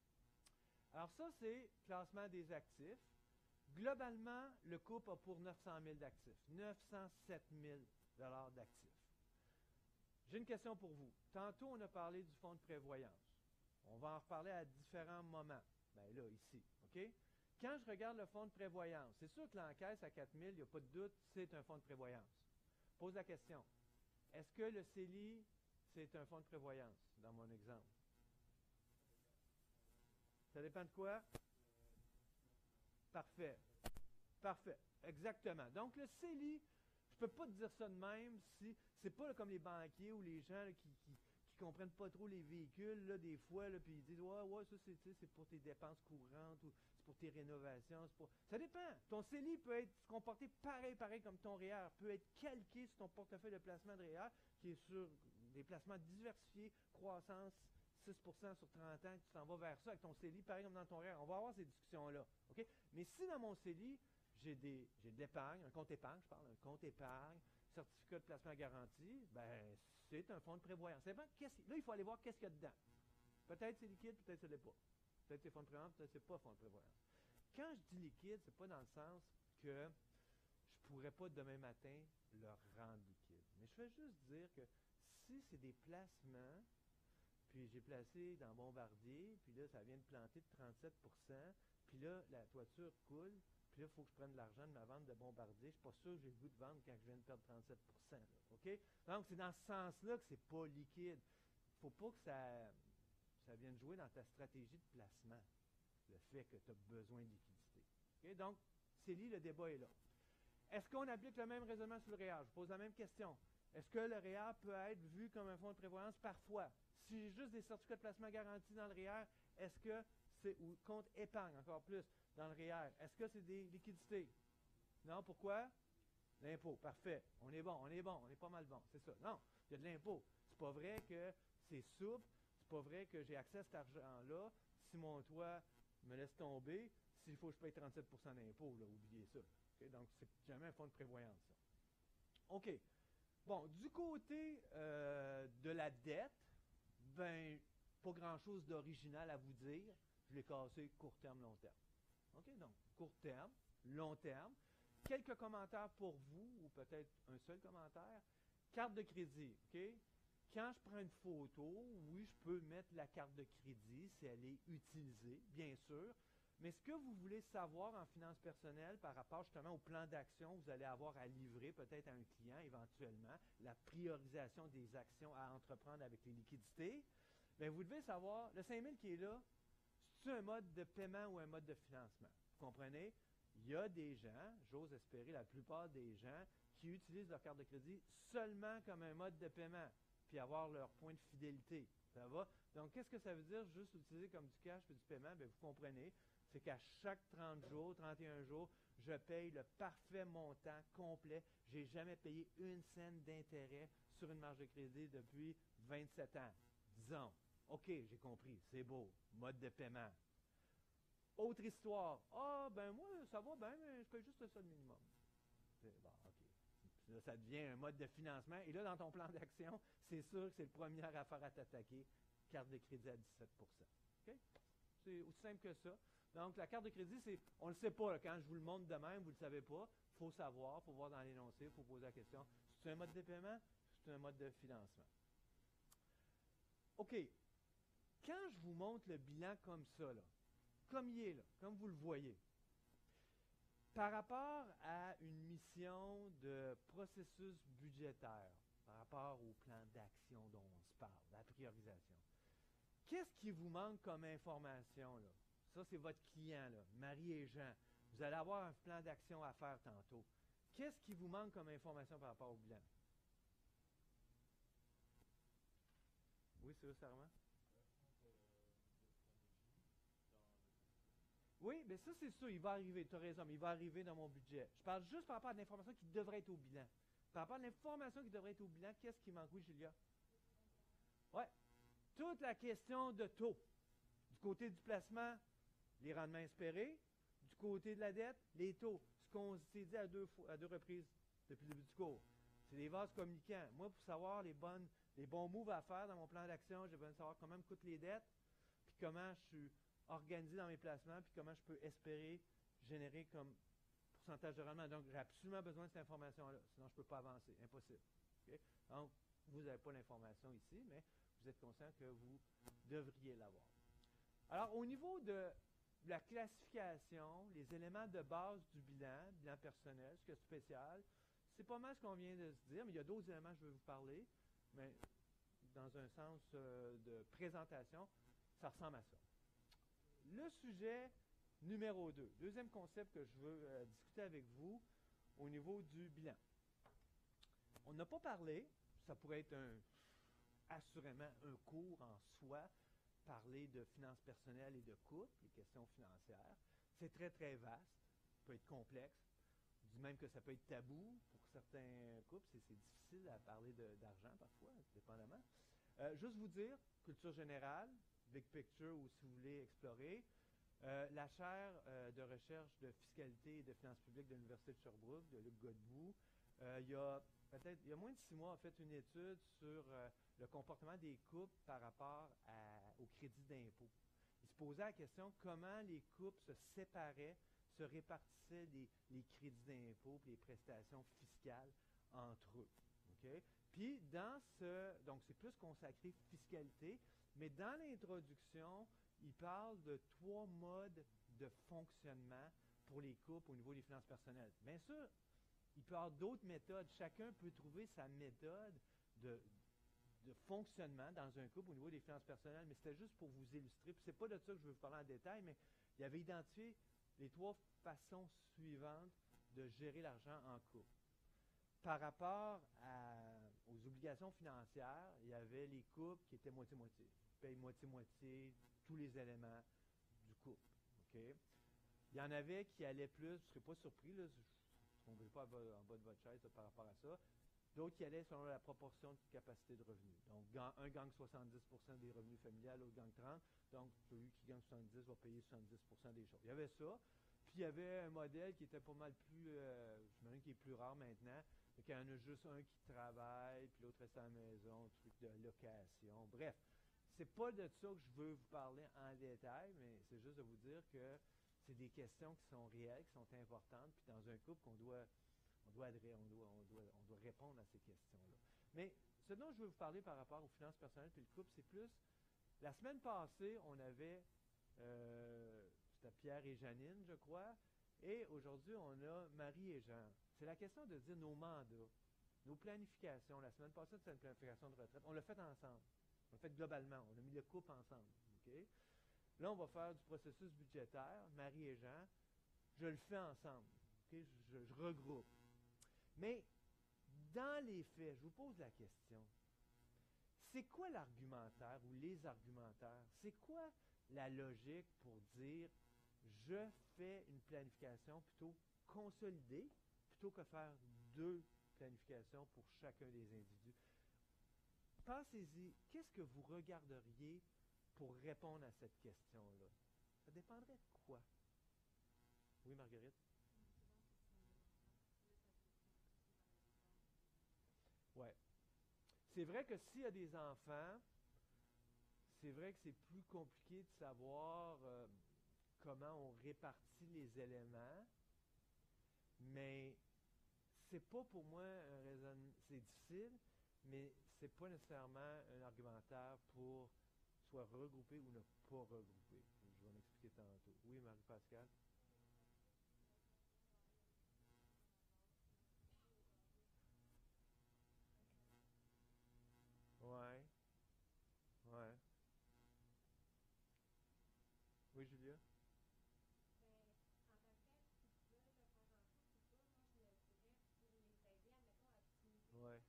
Alors ça, c'est classement des actifs. Globalement, le couple a pour neuf cent mille d'actifs. neuf cent sept mille dollars d'actifs. J'ai une question pour vous. Tantôt, on a parlé du fonds de prévoyance. On va en reparler à différents moments. Bien là, ici, OK? Quand je regarde le fonds de prévoyance, c'est sûr que l'encaisse à quatre mille, il n'y a pas de doute, c'est un fonds de prévoyance. Pose la question. Est-ce que le C E L I, c'est un fonds de prévoyance, dans mon exemple? Ça dépend de quoi? Parfait. Parfait. Exactement. Donc, le C E L I, je ne peux pas te dire ça de même si c'est pas là, comme les banquiers ou les gens là, qui, qui, qui comprennent pas trop les véhicules, là, des fois, là, puis ils disent ouais, ouais, ça c'est pour tes dépenses courantes ou c'est pour tes rénovations. Pour... Ça dépend. Ton C E L I peut être se comporter pareil, pareil comme ton R E E R, peut être calqué sur ton portefeuille de placement de R E E R qui est sur des placements diversifiés, croissance, six pour cent sur trente ans, tu t'en vas vers ça avec ton C E L I, pareil comme dans ton R E E R. On va avoir ces discussions-là. OK? Mais si dans mon C E L I, j'ai des j'ai de l'épargne, un compte épargne, je parle, un compte épargne, certificat de placement garanti, ben c'est un fonds de prévoyance. C'est pas, là, il faut aller voir qu'est-ce qu'il y a dedans. Peut-être c'est liquide, peut-être ce n'est pas. Peut-être c'est fonds de prévoyance, peut-être c'est pas fonds de prévoyance. Quand je dis liquide, c'est pas dans le sens que je pourrais pas demain matin le rendre liquide. Mais je veux juste dire que si c'est des placements, puis j'ai placé dans Bombardier, puis là, ça vient de planter de trente-sept pour cent, puis là, la toiture coule, puis là, il faut que je prenne de l'argent de ma vente de Bombardier. Je ne suis pas sûr que j'ai le goût de vendre quand je viens de perdre trente-sept pour cent. Là, OK? Donc, c'est dans ce sens-là que c'est pas liquide. Il ne faut pas que ça, ça vienne jouer dans ta stratégie de placement, le fait que tu as besoin de liquidité. OK? Donc, c'est lié, le débat est là. Est-ce qu'on applique le même raisonnement sur le R E E R? Je pose la même question. Est-ce que le R E E R peut être vu comme un fonds de prévoyance? Parfois. Si j'ai juste des certificats de placement garantis dans le R E E R, est-ce que c'est, ou compte épargne encore plus dans le R E E R, est-ce que c'est des liquidités? Non, pourquoi? L'impôt, parfait. On est bon, on est bon, on est pas mal bon, c'est ça. Non, il y a de l'impôt. C'est pas vrai que c'est souple, c'est pas vrai que j'ai accès à cet argent-là. Si mon toit me laisse tomber, s'il faut que je paye trente-sept pour cent d'impôt, là, oubliez ça. Okay? Donc, c'est jamais un fonds de prévoyance, ça. OK. Bon, du côté euh, de la dette, ben, pas grand-chose d'original à vous dire. Je l'ai cassé court terme, long terme. OK? Donc, court terme, long terme. Quelques commentaires pour vous, ou peut-être un seul commentaire. Carte de crédit, OK? Quand je prends une photo, oui, je peux mettre la carte de crédit si elle est utilisée, bien sûr. Mais ce que vous voulez savoir en finances personnelles par rapport justement au plan d'action que vous allez avoir à livrer peut-être à un client éventuellement, la priorisation des actions à entreprendre avec les liquidités, bien, vous devez savoir, le cinq mille qui est là, c'est un mode de paiement ou un mode de financement. Vous comprenez? Il y a des gens, j'ose espérer la plupart des gens, qui utilisent leur carte de crédit seulement comme un mode de paiement, puis avoir leur point de fidélité. Ça va? Donc, qu'est-ce que ça veut dire juste utiliser comme du cash et du paiement? Bien, vous comprenez, c'est qu'à chaque trente jours, trente et un jours, je paye le parfait montant complet. Je n'ai jamais payé une scène d'intérêt sur une marge de crédit depuis vingt-sept ans. Disons, OK, j'ai compris, c'est beau, mode de paiement. Autre histoire, ah, ben moi, ça va bien, mais je paye juste ça le minimum. Bon, OK. Là, ça devient un mode de financement. Et là, dans ton plan d'action, c'est sûr que c'est le premier affaire à t'attaquer, carte de crédit à dix-sept pour cent. OK? C'est aussi simple que ça. Donc, la carte de crédit, c'est, on ne le sait pas. Là, quand je vous le montre de même, vous ne le savez pas. Il faut savoir, il faut voir dans l'énoncé, il faut poser la question. C'est un mode de paiement? C'est un mode de financement. OK. Quand je vous montre le bilan comme ça, là, comme il est là, comme vous le voyez, par rapport à une mission de processus budgétaire, par rapport au plan d'action dont on se parle, la priorisation, qu'est-ce qui vous manque comme information, là? Ça, c'est votre client, là, Marie et Jean. Vous allez avoir un plan d'action à faire tantôt. Qu'est-ce qui vous manque comme information par rapport au bilan? Oui, sérieusement? Oui, mais ça, c'est sûr, il va arriver, tu as raison, mais il va arriver dans mon budget. Je parle juste par rapport à l'information qui devrait être au bilan. Par rapport à l'information qui devrait être au bilan, qu'est-ce qui manque? Oui, Julia? Oui. Toute la question de taux. Du côté du placement, les rendements espérés. Du côté de la dette, les taux. Ce qu'on s'est dit à deux, fois, à deux reprises depuis le début du cours. C'est des vases communicants. Moi, pour savoir les, bonnes, les bons moves à faire dans mon plan d'action, j'ai besoin de savoir comment me coûtent les dettes, puis comment je suis organisé dans mes placements, puis comment je peux espérer générer comme pourcentage de rendement. Donc, j'ai absolument besoin de cette information-là. Sinon, je ne peux pas avancer. Impossible. Okay? Donc, vous n'avez pas l'information ici, mais vous êtes conscient que vous devriez l'avoir. Alors, au niveau de la classification, les éléments de base du bilan, bilan personnel, ce qui est spécial, c'est pas mal ce qu'on vient de se dire, mais il y a d'autres éléments que je vais vous parler, mais dans un sens euh, de présentation, ça ressemble à ça. Le sujet numéro deux, deuxième concept que je veux euh, discuter avec vous au niveau du bilan. On n'a pas parlé, ça pourrait être un, assurément un cours en soi, parler de finances personnelles et de couple, les questions financières. C'est très, très vaste, ça peut être complexe. Je dis même que ça peut être tabou pour certains couples, c'est, c'est difficile à parler de, d'argent parfois, dépendamment. Euh, juste vous dire, culture générale, big picture, ou si vous voulez explorer, euh, la chaire euh, de recherche de fiscalité et de finances publiques de l'Université de Sherbrooke, de Luc Godbout, euh, il y a peut-être, il y a moins de six mois, a fait une étude sur euh, le comportement des couples par rapport à, au crédit d'impôt. Il se posait la question comment les couples se séparaient, se répartissaient les, les crédits d'impôt et les prestations fiscales entre eux. Okay? Puis, dans ce, donc c'est plus consacré fiscalité, mais dans l'introduction, il parle de trois modes de fonctionnement pour les couples au niveau des finances personnelles. Bien sûr, il peut y avoir d'autres méthodes. Chacun peut trouver sa méthode de, de fonctionnement dans un couple au niveau des finances personnelles, mais c'était juste pour vous illustrer. Puis c'est pas de ça que je veux vous parler en détail, mais il avait identifié les trois façons suivantes de gérer l'argent en couple. Par rapport à, aux obligations financières, il y avait les couples qui étaient moitié-moitié. Ils payent moitié-moitié tous les éléments du couple. Okay? Il y en avait qui allaient plus, vous ne serez pas surpris, là, je ne tomberai pas en bas de votre chaise là, par rapport à ça. D'autres qui allaient selon la proportion de capacité de revenus. Donc, un gagne soixante-dix pour cent des revenus familiales, l'autre gagne trente. Donc, celui qui gagne soixante-dix va payer soixante-dix pour cent des choses. Il y avait ça. Puis, il y avait un modèle qui était pas mal plus, euh, j'imagine qu'il est plus rare maintenant. Donc, il y en a juste un qui travaille, puis l'autre reste à la maison, truc de location. Bref, c'est pas de ça que je veux vous parler en détail, mais c'est juste de vous dire que c'est des questions qui sont réelles, qui sont importantes, puis dans un couple qu'on doit... On doit, adhérer, on, doit, on, doit, on doit répondre à ces questions-là. Mais ce dont je veux vous parler par rapport aux finances personnelles et le couple, c'est plus, la semaine passée, on avait, euh, c'était Pierre et Janine, je crois, et aujourd'hui, on a Marie et Jean. C'est la question de dire nos mandats, nos planifications. La semaine passée, c'était une planification de retraite. On l'a fait ensemble. On l'a fait globalement. On a mis le couple ensemble. Okay? Là, on va faire du processus budgétaire, Marie et Jean. Je le fais ensemble. Okay? Je, je, je regroupe. Mais, dans les faits, je vous pose la question, c'est quoi l'argumentaire ou les argumentaires? C'est quoi la logique pour dire je fais une planification plutôt consolidée plutôt que faire deux planifications pour chacun des individus? Pensez-y, qu'est-ce que vous regarderiez pour répondre à cette question-là? Ça dépendrait de quoi? Oui, Marguerite? Ouais. C'est vrai que s'il y a des enfants, c'est vrai que c'est plus compliqué de savoir euh, comment on répartit les éléments, mais c'est pas pour moi un raisonnement, c'est difficile, mais c'est pas nécessairement un argumentaire pour soit regrouper ou ne pas regrouper. Je vais m'expliquer tantôt. Oui, Marie-Pascale? Ouais. Ouais. Oui, Julia? Ouais.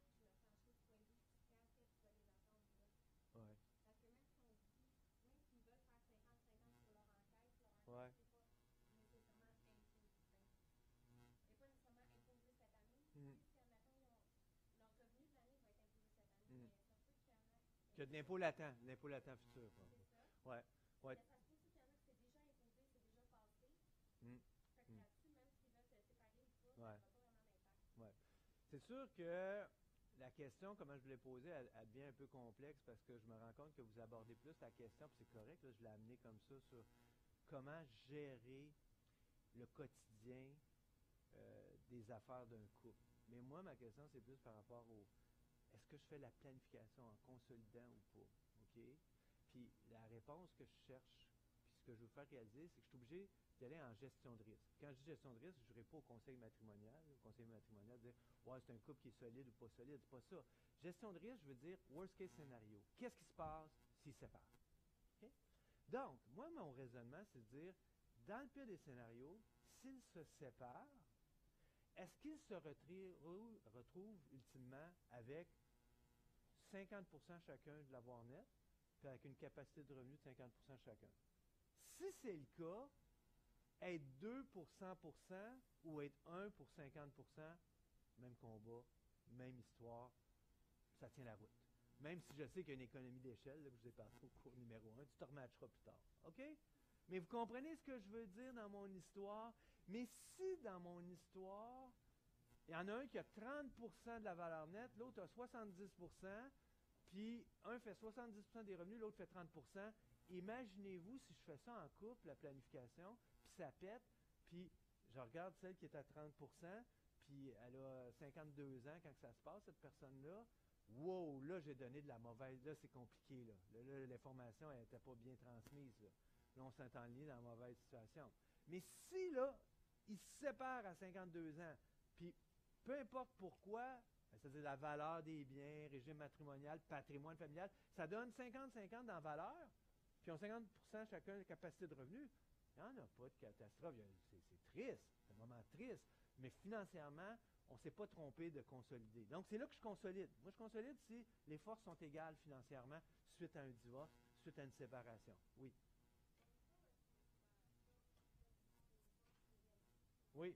Ouais. Ouais. Mm. Mm. Que de l'impôt latent, l'impôt latent futur. Quoi. Ouais. Ouais. Mm. Mm. Ouais. Ouais. C'est sûr que la question, comment je vous l'ai posée, elle, elle devient un peu complexe parce que je me rends compte que vous abordez plus la question, puis c'est correct, là, je l'ai amené comme ça, sur comment gérer le quotidien euh, des affaires d'un couple. Mais moi, ma question, c'est plus par rapport au est-ce que je fais la planification en consolidant ou pas? OK? Puis la réponse que je cherche, puis ce que je veux faire réaliser, c'est que je suis obligé d'y aller en gestion de risque. Quand je dis gestion de risque, je n'irai pas au conseil matrimonial. Au conseil matrimonial, dire ouais, c'est un couple qui est solide ou pas solide. C'est pas ça. Gestion de risque, je veux dire worst case scénario. Qu'est-ce qui se passe s'ils se séparent? Okay? Donc, moi, mon raisonnement, c'est de dire dans le pire des scénarios, s'ils se séparent, est-ce qu'ils se retrouvent, retrouvent ultimement avec cinquante pour cent chacun de l'avoir net, puis avec une capacité de revenu de cinquante pour cent chacun? Si c'est le cas, être deux pour cent pour cent ou être un pour cinquante pour cent, même combat, même histoire, ça tient la route. Même si je sais qu'il y a une économie d'échelle, là, que je vous ai parlé au cours numéro un, tu te rematcheras plus tard. OK? Mais vous comprenez ce que je veux dire dans mon histoire? Mais si dans mon histoire, il y en a un qui a trente pour cent de la valeur nette, l'autre a soixante-dix pour cent, puis un fait soixante-dix pour cent des revenus, l'autre fait trente pour cent, imaginez-vous si je fais ça en couple, la planification, puis ça pète, puis je regarde celle qui est à trente pour cent, puis elle a cinquante-deux ans quand ça se passe, cette personne-là. Wow, là, j'ai donné de la mauvaise. Là, c'est compliqué. Là, là, là l'information n'était pas bien transmise. Là, là on s'est enligné dans la mauvaise situation. Mais si, là, ils se séparent à cinquante-deux ans, puis peu importe pourquoi, c'est-à-dire la valeur des biens, régime matrimonial, patrimoine familial, ça donne cinquante cinquante dans valeur, puis on cinquante pour cent chacun de capacité de revenu. Il n'y en a pas de catastrophe. C'est, c'est triste. C'est un moment triste. Mais financièrement, on ne s'est pas trompé de consolider. Donc, c'est là que je consolide. Moi, je consolide si les forces sont égales financièrement suite à un divorce, suite à une séparation. Oui. Oui.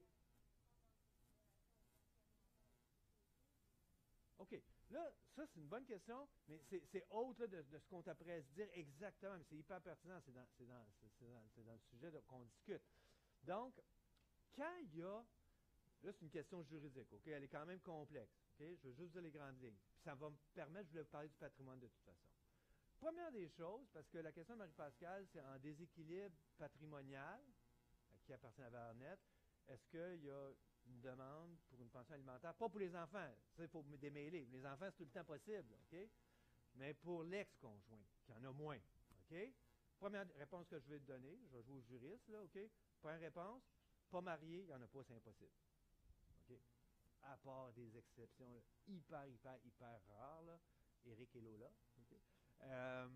OK. Là, ça, c'est une bonne question, mais c'est, c'est autre là, de, de ce qu'on t'apprête à dire exactement, mais c'est hyper pertinent. C'est dans, c'est dans, c'est, c'est dans, c'est dans le sujet de, qu'on discute. Donc, quand il y a là, c'est une question juridique, OK? Elle est quand même complexe, OK? Je veux juste dire les grandes lignes. Puis ça va me permettre, je voulais vous parler du patrimoine de toute façon. Première des choses, parce que la question de Marie-Pascale, c'est en déséquilibre patrimonial, à qui appartient la valeur nette, est-ce qu'il y a une demande pour une pension alimentaire? Pas pour les enfants, ça, il faut me démêler. Les enfants, c'est tout le temps possible, OK? Mais pour l'ex-conjoint, qui en a moins, OK? Première réponse que je vais te donner, je vais jouer au juriste, là, OK? Première réponse, pas marié, il n'y en a pas, c'est impossible. Okay? À part des exceptions là, hyper, hyper, hyper rares, là. Éric et Lola. Okay? Euh,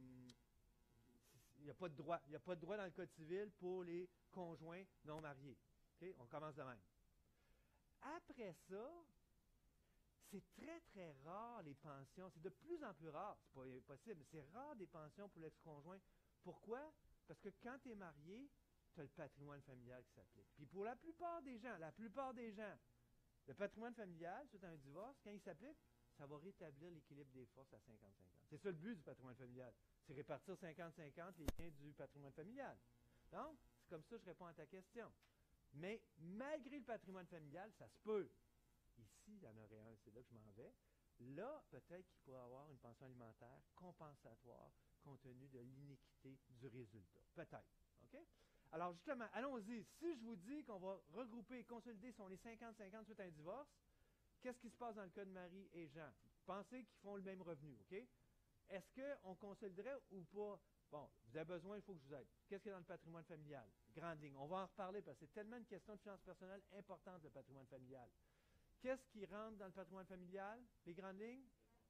il n'y a pas de droit. Il n'y a pas de droit dans le Code civil pour les conjoints non mariés. Okay? On commence de même. Après ça, c'est très, très rare les pensions. C'est de plus en plus rare. C'est pas impossible, mais c'est rare des pensions pour l'ex-conjoint. Pourquoi? Parce que quand tu es marié, tu as le patrimoine familial qui s'applique. Puis pour la plupart des gens, la plupart des gens, le patrimoine familial, suite à un divorce, quand il s'applique, ça va rétablir l'équilibre des forces à cinquante cinquante. C'est ça le but du patrimoine familial. C'est répartir cinquante cinquante les biens du patrimoine familial. Donc, c'est comme ça que je réponds à ta question. Mais malgré le patrimoine familial, ça se peut. Ici, il y en aurait un, c'est là que je m'en vais. Là, peut-être qu'il pourrait avoir une pension alimentaire compensatoire compte tenu de l'iniquité du résultat. Peut-être. OK? Alors, justement, allons-y. Si je vous dis qu'on va regrouper et consolider sur les cinquante cinquante suite à un divorce, qu'est-ce qui se passe dans le cas de Marie et Jean? Pensez qu'ils font le même revenu, OK? Est-ce qu'on consoliderait ou pas? Bon, vous avez besoin, il faut que je vous aide. Qu'est-ce qu'il y a dans le patrimoine familial? Grande ligne. On va en reparler parce que c'est tellement une question de finances personnelles importante, le patrimoine familial. Qu'est-ce qui rentre dans le patrimoine familial? Les grandes lignes?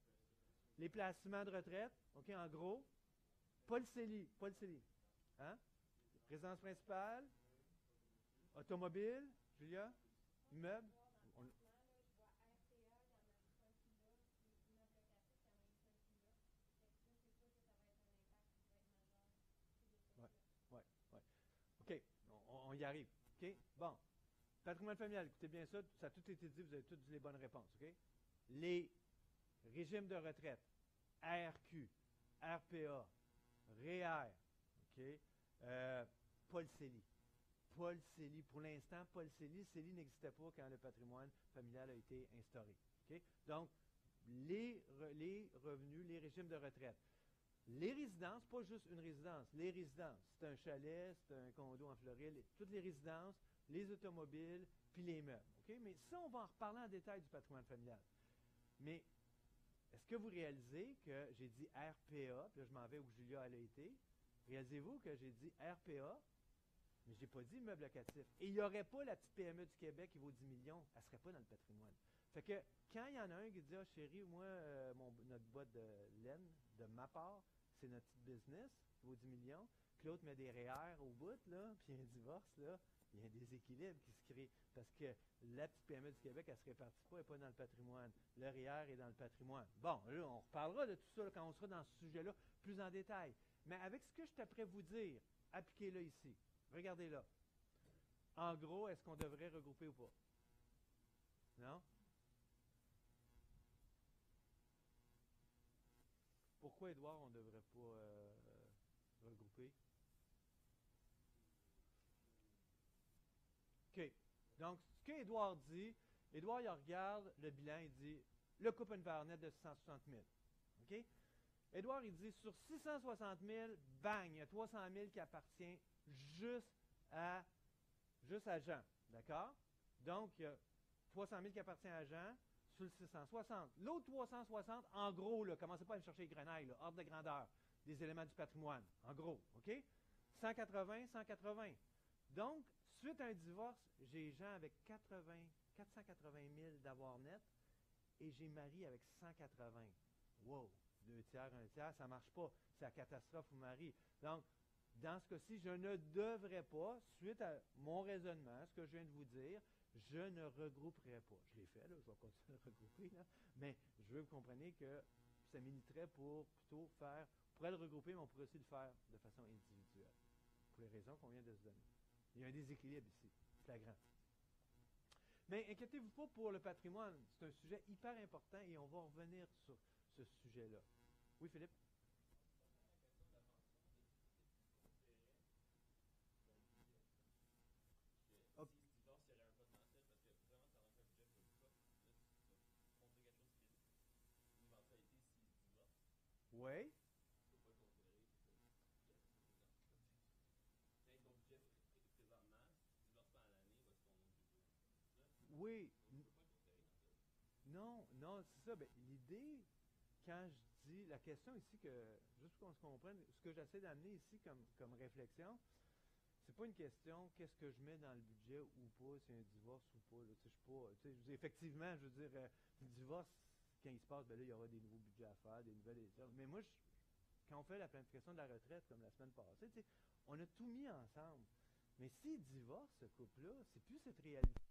Les placements de retraite, OK, en gros. Pas le C E L I, pas le C E L I. Hein? Résidence principale, automobile, Julia, immeuble. On... Ouais, ouais, ouais. OK, on, on y arrive. OK, bon. Patrimoine familial, écoutez bien ça, ça a tout été dit, vous avez toutes dit les bonnes réponses. OK? Les régimes de retraite, R Q, R P A, R E E R, OK? Euh, pas le C E L I. Pas le C E L I. Pour l'instant, pas le C E L I. Le C E L I n'existait pas quand le patrimoine familial a été instauré. OK? Donc, les, re, les revenus, les régimes de retraite. Les résidences, pas juste une résidence, les résidences. C'est un chalet, c'est un condo en Floride, toutes les résidences, les automobiles, puis les meubles. OK? Mais ça, on va en reparler en détail du patrimoine familial. Mais est-ce que vous réalisez que j'ai dit R P A, puis là, je m'en vais où Julia elle a été. Réalisez-vous que j'ai dit R P A, mais je n'ai pas dit immeuble locatif. Et il n'y aurait pas la petite P M E du Québec qui vaut dix millions, elle ne serait pas dans le patrimoine. Fait que quand il y en a un qui dit, ah chérie, moi, euh, mon, notre boîte de laine, de ma part, c'est notre petit business, qui vaut dix millions, puis l'autre met des R E E R au bout, là, puis un divorce, là, il y a un déséquilibre qui se crée. Parce que la petite P M E du Québec, elle ne se répartit pas, elle n'est pas dans le patrimoine. Le R E E R est dans le patrimoine. Bon, là, on reparlera de tout ça là, quand on sera dans ce sujet-là plus en détail. Mais avec ce que je t'apprête vous dire, appliquez-le ici. Regardez là. En gros, est-ce qu'on devrait regrouper ou pas? Non? Pourquoi, Édouard, on ne devrait pas euh, regrouper? OK. Donc, ce qu'Édouard dit, Édouard, il regarde le bilan, il dit, le couple a une valeur nette de six cent soixante mille. OK? Édouard, il dit, sur six cent soixante mille, bang, il y a trois cent mille qui appartient juste à, juste à Jean. D'accord? Donc, il y a trois cent mille qui appartient à Jean sur le six cent soixante. L'autre trois cent soixante, en gros, là, commencez pas à me chercher les grenailles, là, ordre de grandeur, des éléments du patrimoine. En gros, OK? cent quatre-vingts, cent quatre-vingts. Donc, suite à un divorce, j'ai Jean avec quatre-vingts, quatre cent quatre-vingt mille d'avoir net et j'ai Marie avec cent quatre-vingts. Wow! Deux tiers, un tiers, ça ne marche pas. C'est la catastrophe pour Marie. Donc, dans ce cas-ci, je ne devrais pas, suite à mon raisonnement, ce que je viens de vous dire, je ne regrouperai pas. Je l'ai fait, là, je vais continuer à regrouper, là, mais je veux que vous compreniez que ça militerait pour plutôt faire, on pourrait le regrouper, mais on pourrait aussi le faire de façon individuelle, pour les raisons qu'on vient de se donner. Il y a un déséquilibre ici, flagrant. Mais inquiétez-vous pas pour le patrimoine, c'est un sujet hyper important et on va revenir sur ce sujet-là. Oui, Philippe? Ok. Oui. Oui. Non, non, c'est ça. Ben, l'idée, quand je dis, la question ici, que juste pour qu'on se comprenne, ce que j'essaie d'amener ici comme, comme réflexion, c'est pas une question qu'est-ce que je mets dans le budget ou pas, c'est un divorce ou pas. Là, je suis pas, je veux dire, effectivement, je veux dire, euh, le divorce, quand il se passe, ben là, il y aura des nouveaux budgets à faire, des nouvelles élections. Mais moi, je, quand on fait la planification de la retraite, comme la semaine passée, on a tout mis ensemble. Mais s'il divorce, ce couple-là, c'est plus cette réalité.